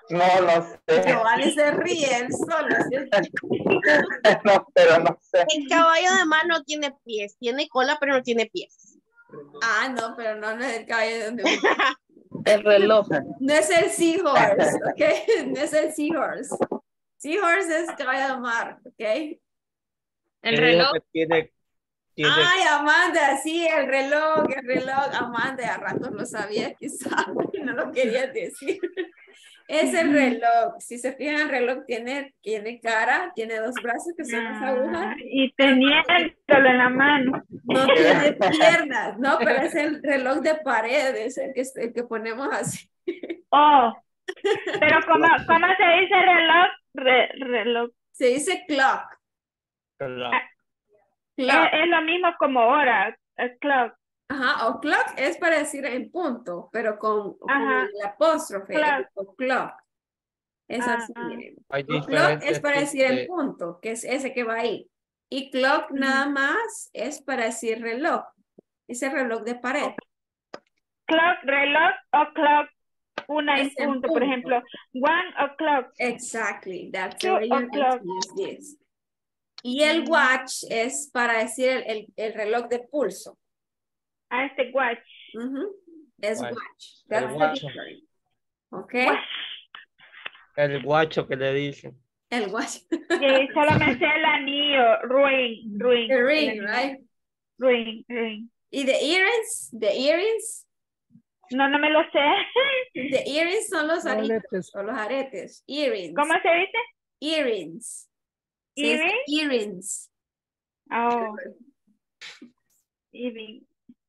No, no sé. Giovanni se ríe él solo. No, pero no sé. El caballo de mar no tiene pies. Tiene cola, pero no tiene pies. Ah, no, pero no, no es el caballo de donde El reloj. No es el seahorse, ¿ok? No es el seahorse. Seahorse es caballo de mar, ¿ok? El reloj. Que tiene, tiene... Ay, Amanda, sí, el reloj, el reloj. Amanda, a ratos lo sabía, quizás, no lo quería decir. Es el reloj. Si se fijan, el reloj tiene, tiene cara, tiene dos brazos que son las agujas. Y teniéndolo en la mano. No tiene piernas, no, pero es el reloj de pared, es el que, el que ponemos así. Oh, pero ¿cómo, cómo se dice reloj? Re, reloj. Se dice clock. Clock. Clock. Es, es lo mismo como hora, el clock. Ajá, o clock es para decir en punto, pero con, con el apóstrofe. Clock. O clock. Es así. Hay Clock es para decir de... en punto, que es ese que va ahí. Y clock mm. nada más es para decir reloj. Es el reloj de pared. Clock, reloj o clock, una en Es en punto, punto. por ejemplo, one o'clock. Exactly, that's the Two way you're going o'clock. to use this. Y el watch es para decir el, el, el reloj de pulso. Ah, este watch. Uh-huh. Es Watch. watch. That's El the guacho. difference. Ok. Watch. El guacho que le dicen. El watch. Sí, solo me sé el anillo, ring, ring. The ring, right? Ring, ring. ¿Y the earrings? The earrings? No, no me lo sé. The earrings son los aretes Aretes. o los aretes. Earrings. ¿Cómo se dice? Earrings. Se dice Earring? Earrings. Oh. Earring.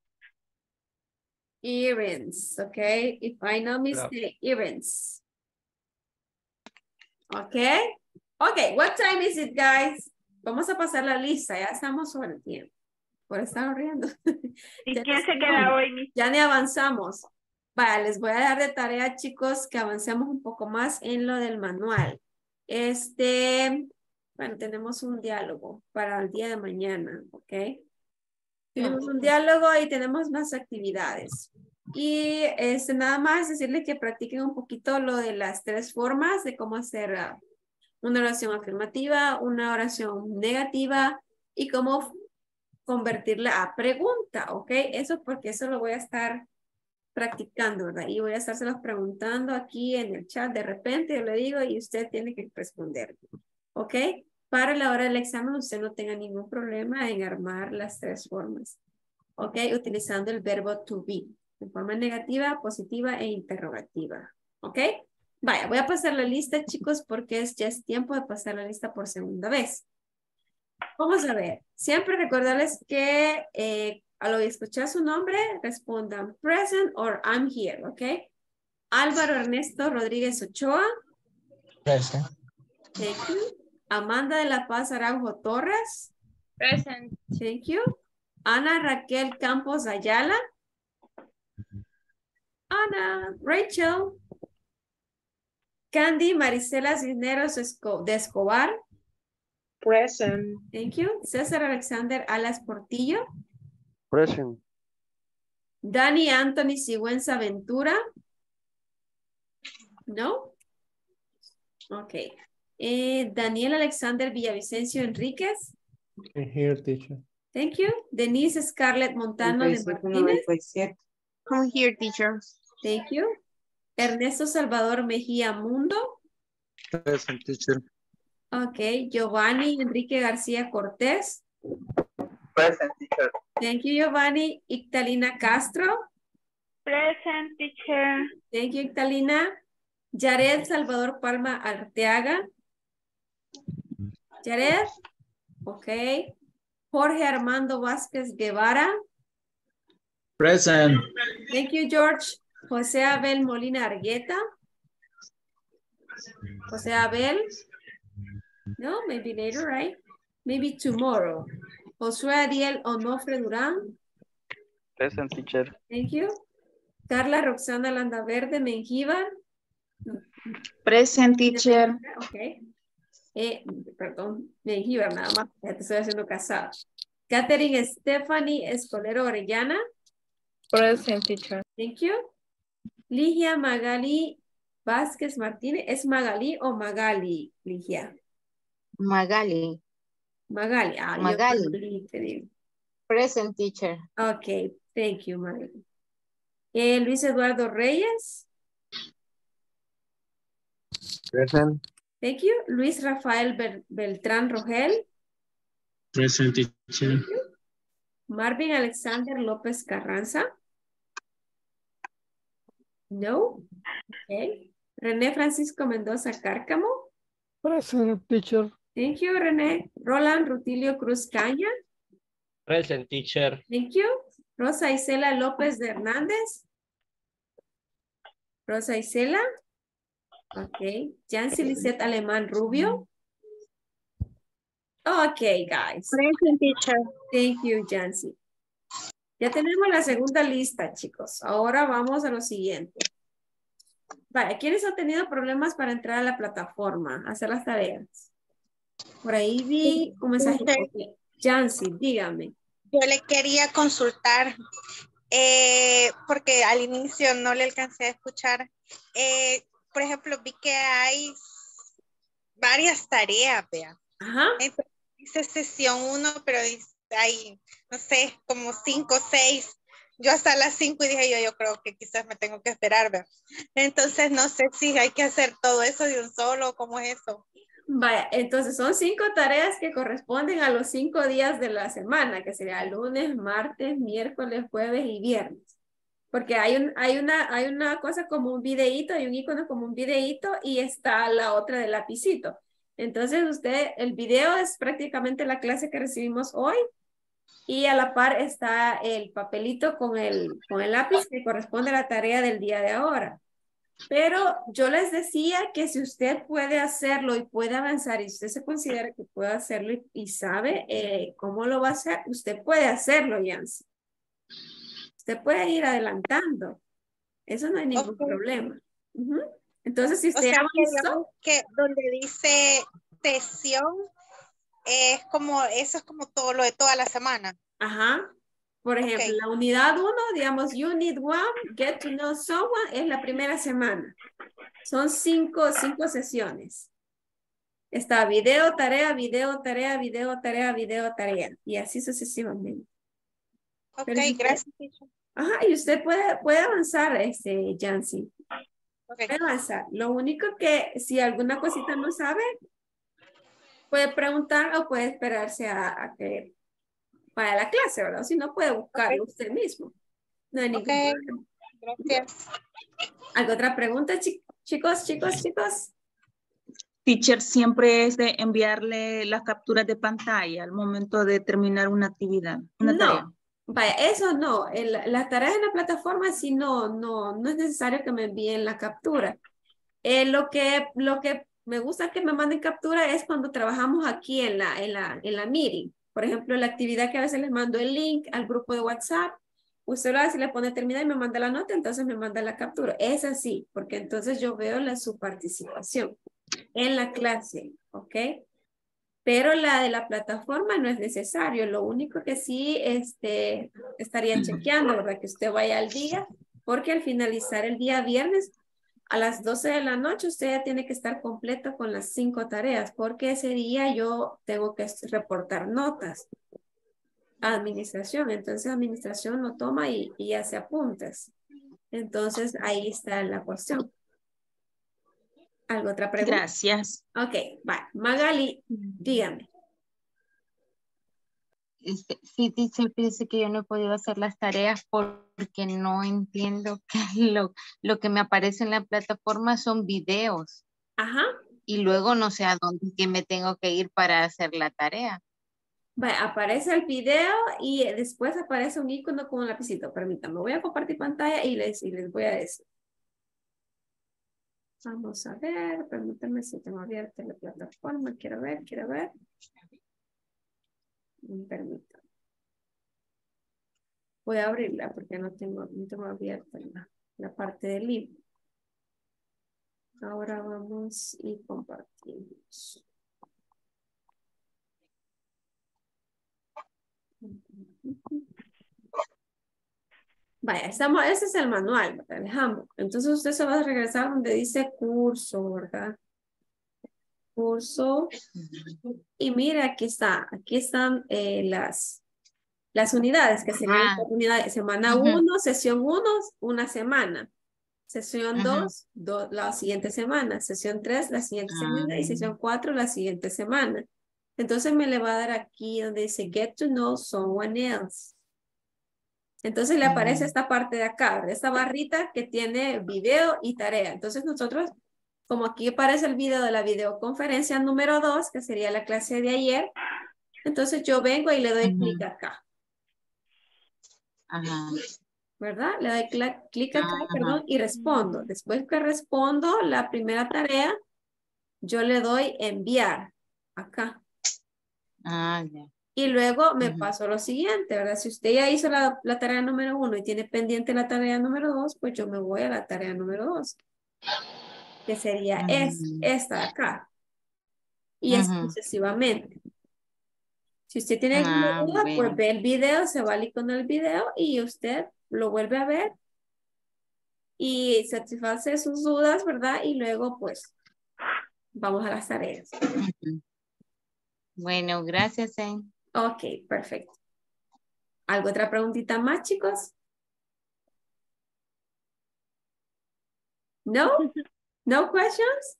Earrings, okay? If I no mistake, earrings. Okay? Okay, what time is it, guys? Vamos a pasar la lista, ya estamos sobre el tiempo. Por estar riendo. ¿Y Ya quién nos- se queda hoy? Ya ni avanzamos. Vaya, les voy a dar de tarea, chicos, que avancemos un poco más en lo del manual. Este, bueno, tenemos un diálogo para el día de mañana, ¿ok? Tenemos un diálogo y tenemos más actividades. Y este, nada más decirles que practiquen un poquito lo de las tres formas de cómo hacer uh, una oración afirmativa, una oración negativa y cómo convertirla a pregunta, ¿ok? Eso porque eso lo voy a estar practicando, ¿verdad? Y voy a estárselos preguntando aquí en el chat de repente, yo le digo, y usted tiene que responder, ¿ok? Para la hora del examen usted no tenga ningún problema en armar las tres formas, ¿ok? Utilizando el verbo to be, en forma negativa, positiva e interrogativa, ¿ok? Vaya, voy a pasar la lista, chicos, porque es, ya es tiempo de pasar la lista por segunda vez. Vamos a ver, siempre recordarles que eh, al escuchar su nombre, respondan present or I'm here, ¿ok? Álvaro Ernesto Rodríguez Ochoa. Present. Thank you. Amanda de la Paz Araujo Torres. Present. Thank you. Ana Raquel Campos Ayala. Ana. Rachel. Candy Marisela Cisneros Esco- de Escobar. Present. Thank you. César Alexander Alas Portillo. Present. Dani Anthony Sigüenza Ventura. No. Ok. Eh, Daniel Alexander Villavicencio Enríquez. Here, teacher. Thank you. Denise Scarlett Montano de Martínez. Come here, teacher. Thank you. Ernesto Salvador Mejía Mundo. Present, teacher. Ok. Giovanni Enrique García Cortés. Present, teacher. Thank you, Giovanni. Ictalina Castro. Present, teacher. Thank you, Ictalina. Yared Salvador Palma Arteaga. Yared. Ok. Jorge Armando Vázquez Guevara. Present. Thank you, George. José Abel Molina Argueta. José Abel. No, maybe later, right? Maybe tomorrow. Josué Ariel Onofre Durán. Present, teacher. Thank you. Carla Roxana Landaverde Mengíbar. Present, teacher. Ok. Eh, perdón, Mengíbar nada más. Ya te estoy haciendo casada. Catherine Stephanie Escolero Orellana. Present, teacher. Thank you. Ligia Magali Vázquez Martínez. ¿Es Magalí o Magali, Ligia? Magali. Magali. Ah, Magali. yo Magali, te digo. Present teacher. Ok, thank you, Magali. Eh, Luis Eduardo Reyes. Present. Thank you. Luis Rafael Bel- Beltrán Rogel. Present teacher. Thank you. Marvin Alexander López Carranza. No. Okay. René Francisco Mendoza Cárcamo. Present teacher. Thank you, René. Roland Rutilio Cruz Caña. Present teacher. Thank you. Rosa Isela López de Hernández. Rosa Isela. Ok. Jancy Lisette Alemán Rubio. Ok, guys. Present teacher. Thank you, Jancy. Ya tenemos la segunda lista, chicos. Ahora vamos a lo siguiente. Vale, ¿quiénes han tenido problemas para entrar a la plataforma, a hacer las tareas? Por ahí vi un mensaje. Okay. Jancy, dígame. Yo le quería consultar, eh, porque al inicio no le alcancé a escuchar. Eh, por ejemplo, vi que hay varias tareas, vea. Ajá. Entonces, dice sesión uno, pero dice, hay, no sé, como cinco, seis. Yo hasta las cinco y dije yo, yo creo que quizás me tengo que esperar, ¿verdad? Entonces no sé si hay que hacer todo eso de un solo, ¿cómo es eso? Vaya, entonces son cinco tareas que corresponden a los cinco días de la semana, que sería lunes, martes, miércoles, jueves y viernes. Porque hay, un, hay, una, hay una cosa como un videíto, hay un icono como un videíto y está la otra del lapicito. Entonces usted, el video es prácticamente la clase que recibimos hoy y a la par está el papelito con el, con el lápiz que corresponde a la tarea del día de ahora. Pero yo les decía que si usted puede hacerlo y puede avanzar y usted se considera que puede hacerlo y, y sabe eh, cómo lo va a hacer, usted puede hacerlo, Yancy. Usted puede ir adelantando. Eso no hay ningún okay. problema. Uh-huh. Entonces, si usted o sea, avanzó, que, que donde dice sesión, es como, eso es como todo lo de toda la semana. Ajá. Por ejemplo, okay. la unidad uno, digamos, Unit one, Get to Know Someone, es la primera semana. Son cinco, cinco sesiones. Está video, tarea, video, tarea, video, tarea, video, tarea. Y así sucesivamente. Ok, usted, gracias. Ajá, y usted puede, puede avanzar, este, Jancy. Okay. Puede avanzar. Lo único que, si alguna cosita no sabe, puede preguntar o puede esperarse a, a que vaya a la clase, ¿verdad? Si no, puede buscarlo okay. usted mismo. No hay ningún okay. problema. Gracias. ¿Alguna otra pregunta, chi chicos, chicos, chicos? Teacher, siempre es de enviarle las capturas de pantalla al momento de terminar una actividad, una no, tarea. Vaya, eso no. El, las tareas en la plataforma sí no, no, no es necesario que me envíen la captura. Eh, lo, que, lo que me gusta que me manden captura es cuando trabajamos aquí en la, en la, en la meeting. Por ejemplo, la actividad que a veces les mando el link al grupo de WhatsApp. Usted lo hace, le pone terminar y me manda la nota, entonces me manda la captura. Es así, porque entonces yo veo la, su participación en la clase, ¿ok? Pero la de la plataforma no es necesario. Lo único que sí este, estaría chequeando, ¿verdad? Que usted vaya al día, porque al finalizar el día viernes, a las doce de la noche, usted ya tiene que estar completo con las cinco tareas, porque ese día yo tengo que reportar notas a administración. Entonces, administración lo toma y, y hace apuntes. Entonces, ahí está la cuestión. ¿Alguna otra pregunta? Gracias. Ok, va. Magali, dígame. Este, sí, dice, dice que yo no he podido hacer las tareas porque no entiendo que lo, lo que me aparece en la plataforma son videos. Ajá. Y luego no sé a dónde que me tengo que ir para hacer la tarea. Va, aparece el video y después aparece un icono con un lapicito. Permítanme, voy a compartir pantalla y les, y les voy a decir. Vamos a ver, permítanme si tengo abierta la plataforma. Quiero ver, quiero ver. Permítanme. Voy a abrirla porque no tengo, no tengo abierta la, la parte del libro. Ahora vamos y compartimos. Vaya, estamos, ese es el manual, ¿verdad? El handbook. Entonces usted se va a regresar donde dice curso, ¿verdad? Curso. Y mire, aquí está, aquí están eh, las, las unidades, que serían Ah, unidades, semana ujú, uno, sesión uno, una semana. Sesión ujú. dos, do- la siguiente semana. Sesión tres, la siguiente semana. Y Ah, sesión cuatro, la siguiente semana. Entonces me le va a dar aquí donde dice get to know someone else. Entonces le aparece ujú, esta parte de acá, ¿verdad? Esta barrita que tiene video y tarea. Entonces nosotros, como aquí aparece el video de la videoconferencia número dos, que sería la clase de ayer, entonces yo vengo y le doy clic ujú. acá, Ajá, ¿verdad? Le doy cla- clic acá, ajá. perdón, y respondo. Después que respondo la primera tarea, yo le doy enviar acá. Ah, ya. Y luego me Ujú, paso a lo siguiente, ¿verdad? Si usted ya hizo la, la tarea número uno y tiene pendiente la tarea número dos, pues yo me voy a la tarea número dos, que sería es, ujú, esta de acá. Y así ujú. sucesivamente. Si usted tiene alguna Ah, duda, pues bueno. ve el video, se va al icono del video y usted lo vuelve a ver y satisface sus dudas, ¿verdad? Y luego, pues, vamos a las tareas. Ujú. Bueno, gracias, eh. Ok, perfecto. ¿Algo otra preguntita más, chicos? ¿No? ¿No questions?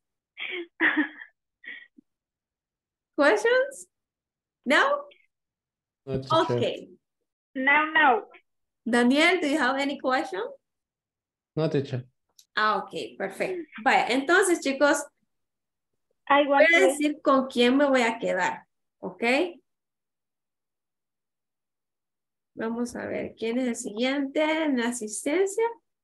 ¿Questions? ¿No? No, teacher. Okay. No, no. Daniel, do you have any question? No, teacher. Ah, ok, perfecto. Vaya, entonces, chicos, I voy want a to. decir con quién me voy a quedar, ¿ok? Vamos a ver, ¿quién es el siguiente en la asistencia?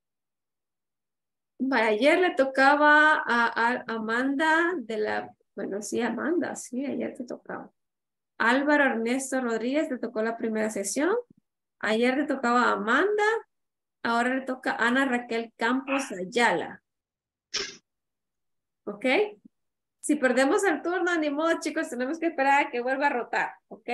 Vaya, ayer le tocaba a, a Amanda de la, bueno, sí, Amanda, sí, ayer te tocaba. Álvaro Ernesto Rodríguez le tocó la primera sesión. Ayer le tocaba a Amanda, ahora le toca a Ana Raquel Campos Ayala, ¿ok? Si perdemos el turno, ni modo, chicos, tenemos que esperar a que vuelva a rotar, ¿ok?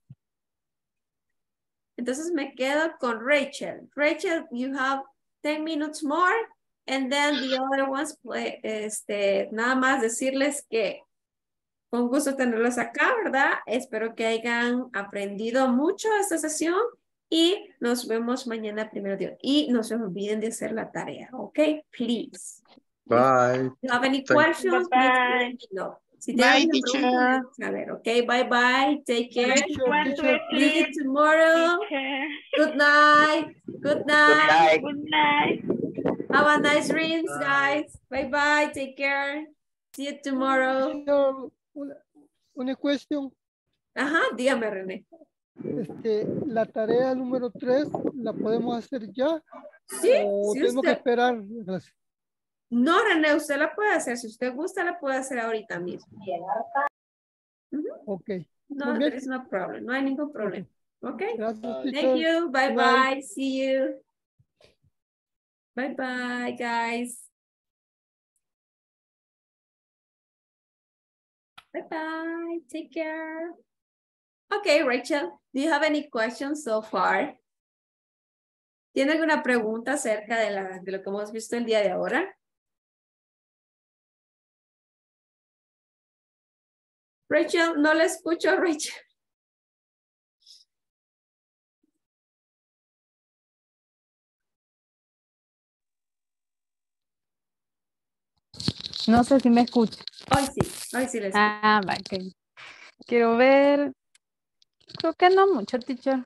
Entonces me quedo con Rachel. Rachel, you have ten minutes more, and then the other ones, pues, este, nada más decirles que con gusto tenerlos acá, ¿verdad? Espero que hayan aprendido mucho esta sesión y nos vemos mañana primero Dios. Y no se olviden de hacer la tarea, ¿ok? Please. Bye. If you have any Thank questions, Bye please let bye. me know. Si tienen Bye, alguna pregunta, me teacher. dejan saber, ¿ok? Bye bye. Take care. Teacher, Want to teacher, See you sleep, tomorrow. teacher. Good night. Good Good night. night. Good night. Have a nice dreams, Bye. guys. Bye bye. Take care. See you tomorrow. teacher, una, una cuestión. Ajá, dígame, René. Este, la tarea número tres, ¿la podemos hacer ya Sí, o si tenemos que usted. esperar la clase? No, René, usted la puede hacer. Si usted gusta, la puede hacer ahorita mismo. Ujú. Ok, No, muy there bien. is no problem. No hay ningún Ok, problema. Okay. gracias, Bye. Thank teacher. you. Bye Good night. bye. See you. Bye bye, guys. Bye bye. Take care. Okay, Rachel, do you have any questions so far? ¿Tiene alguna pregunta acerca de, la, de lo que hemos visto el día de ahora? Rachel, no le escucho, Rachel. No sé si me escucha. Hoy sí, hoy sí le escucho. Ah, va, ok. Quiero ver. Creo que no mucho, teacher.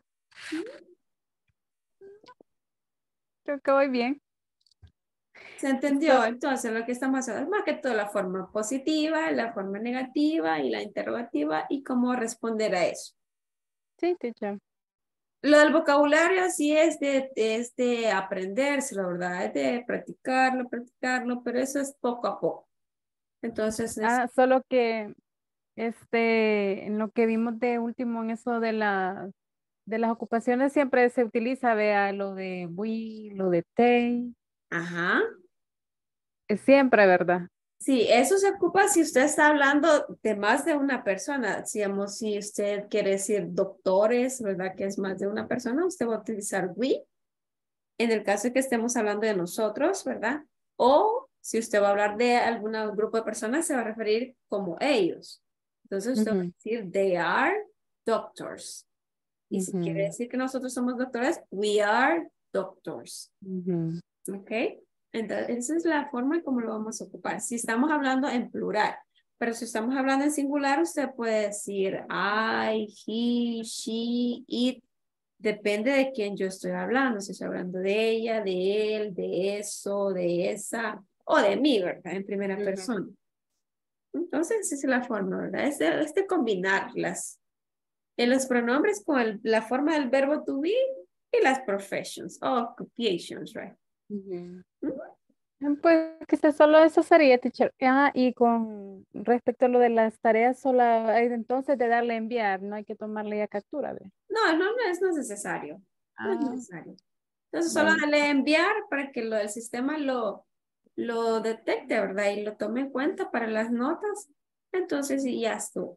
Creo que voy bien. ¿Se entendió? Entonces, lo que estamos haciendo es más que todo la forma positiva, la forma negativa y la interrogativa y cómo responder a eso. Sí, teacher. Lo del vocabulario sí es de, es de aprenderse, la verdad, es de practicarlo, practicarlo, pero eso es poco a poco. Entonces, es, Ah, solo que este, en lo que vimos de último en eso de la de las ocupaciones siempre se utiliza, vea, lo de we, lo de they. ajá. Es siempre, ¿verdad? Sí, eso se ocupa si usted está hablando de más de una persona. Digamos, si usted quiere decir doctores, ¿verdad? Que es más de una persona, usted va a utilizar we. en el caso de que estemos hablando de nosotros, ¿verdad? O si usted va a hablar de algún grupo de personas, se va a referir como ellos. Entonces usted va a decir, they are doctors. Y si quiere decir que nosotros somos doctores, we are doctors. ¿Ok? Entonces, esa es la forma en cómo lo vamos a ocupar. Si estamos hablando en plural, pero si estamos hablando en singular, usted puede decir I, he, she, it. Depende de quién yo estoy hablando. Si estoy hablando de ella, de él, de eso, de esa, o de mí, ¿verdad? En primera uh-huh. persona. Entonces, esa es la forma, ¿verdad? Es de, es de combinarlas. En los pronombres con el, la forma del verbo to be y las professions, o occupations, right? Uh-huh. Uh-huh. Pues quizás solo eso sería, teacher. Ah, y con respecto a lo de las tareas, solo hay entonces de darle a enviar, no hay que tomarle ya captura, ¿ve? No, no, no es necesario. Ah. No es necesario. Entonces solo darle a enviar para que lo del sistema lo, lo detecte, ¿verdad? Y lo tome en cuenta para las notas. Entonces, y ya estuvo.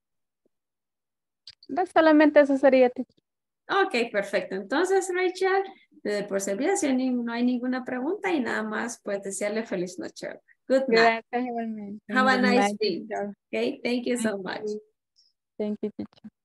No, solamente eso sería, teacher. Ok, perfecto. Entonces, Rachel, de por servir, si no hay ninguna pregunta y nada más, pues desearle feliz noche. Good night. Gracias, igualmente. Have a Good nice night, week. teacher. Okay, thank you so Thank much. you. Thank you, teacher.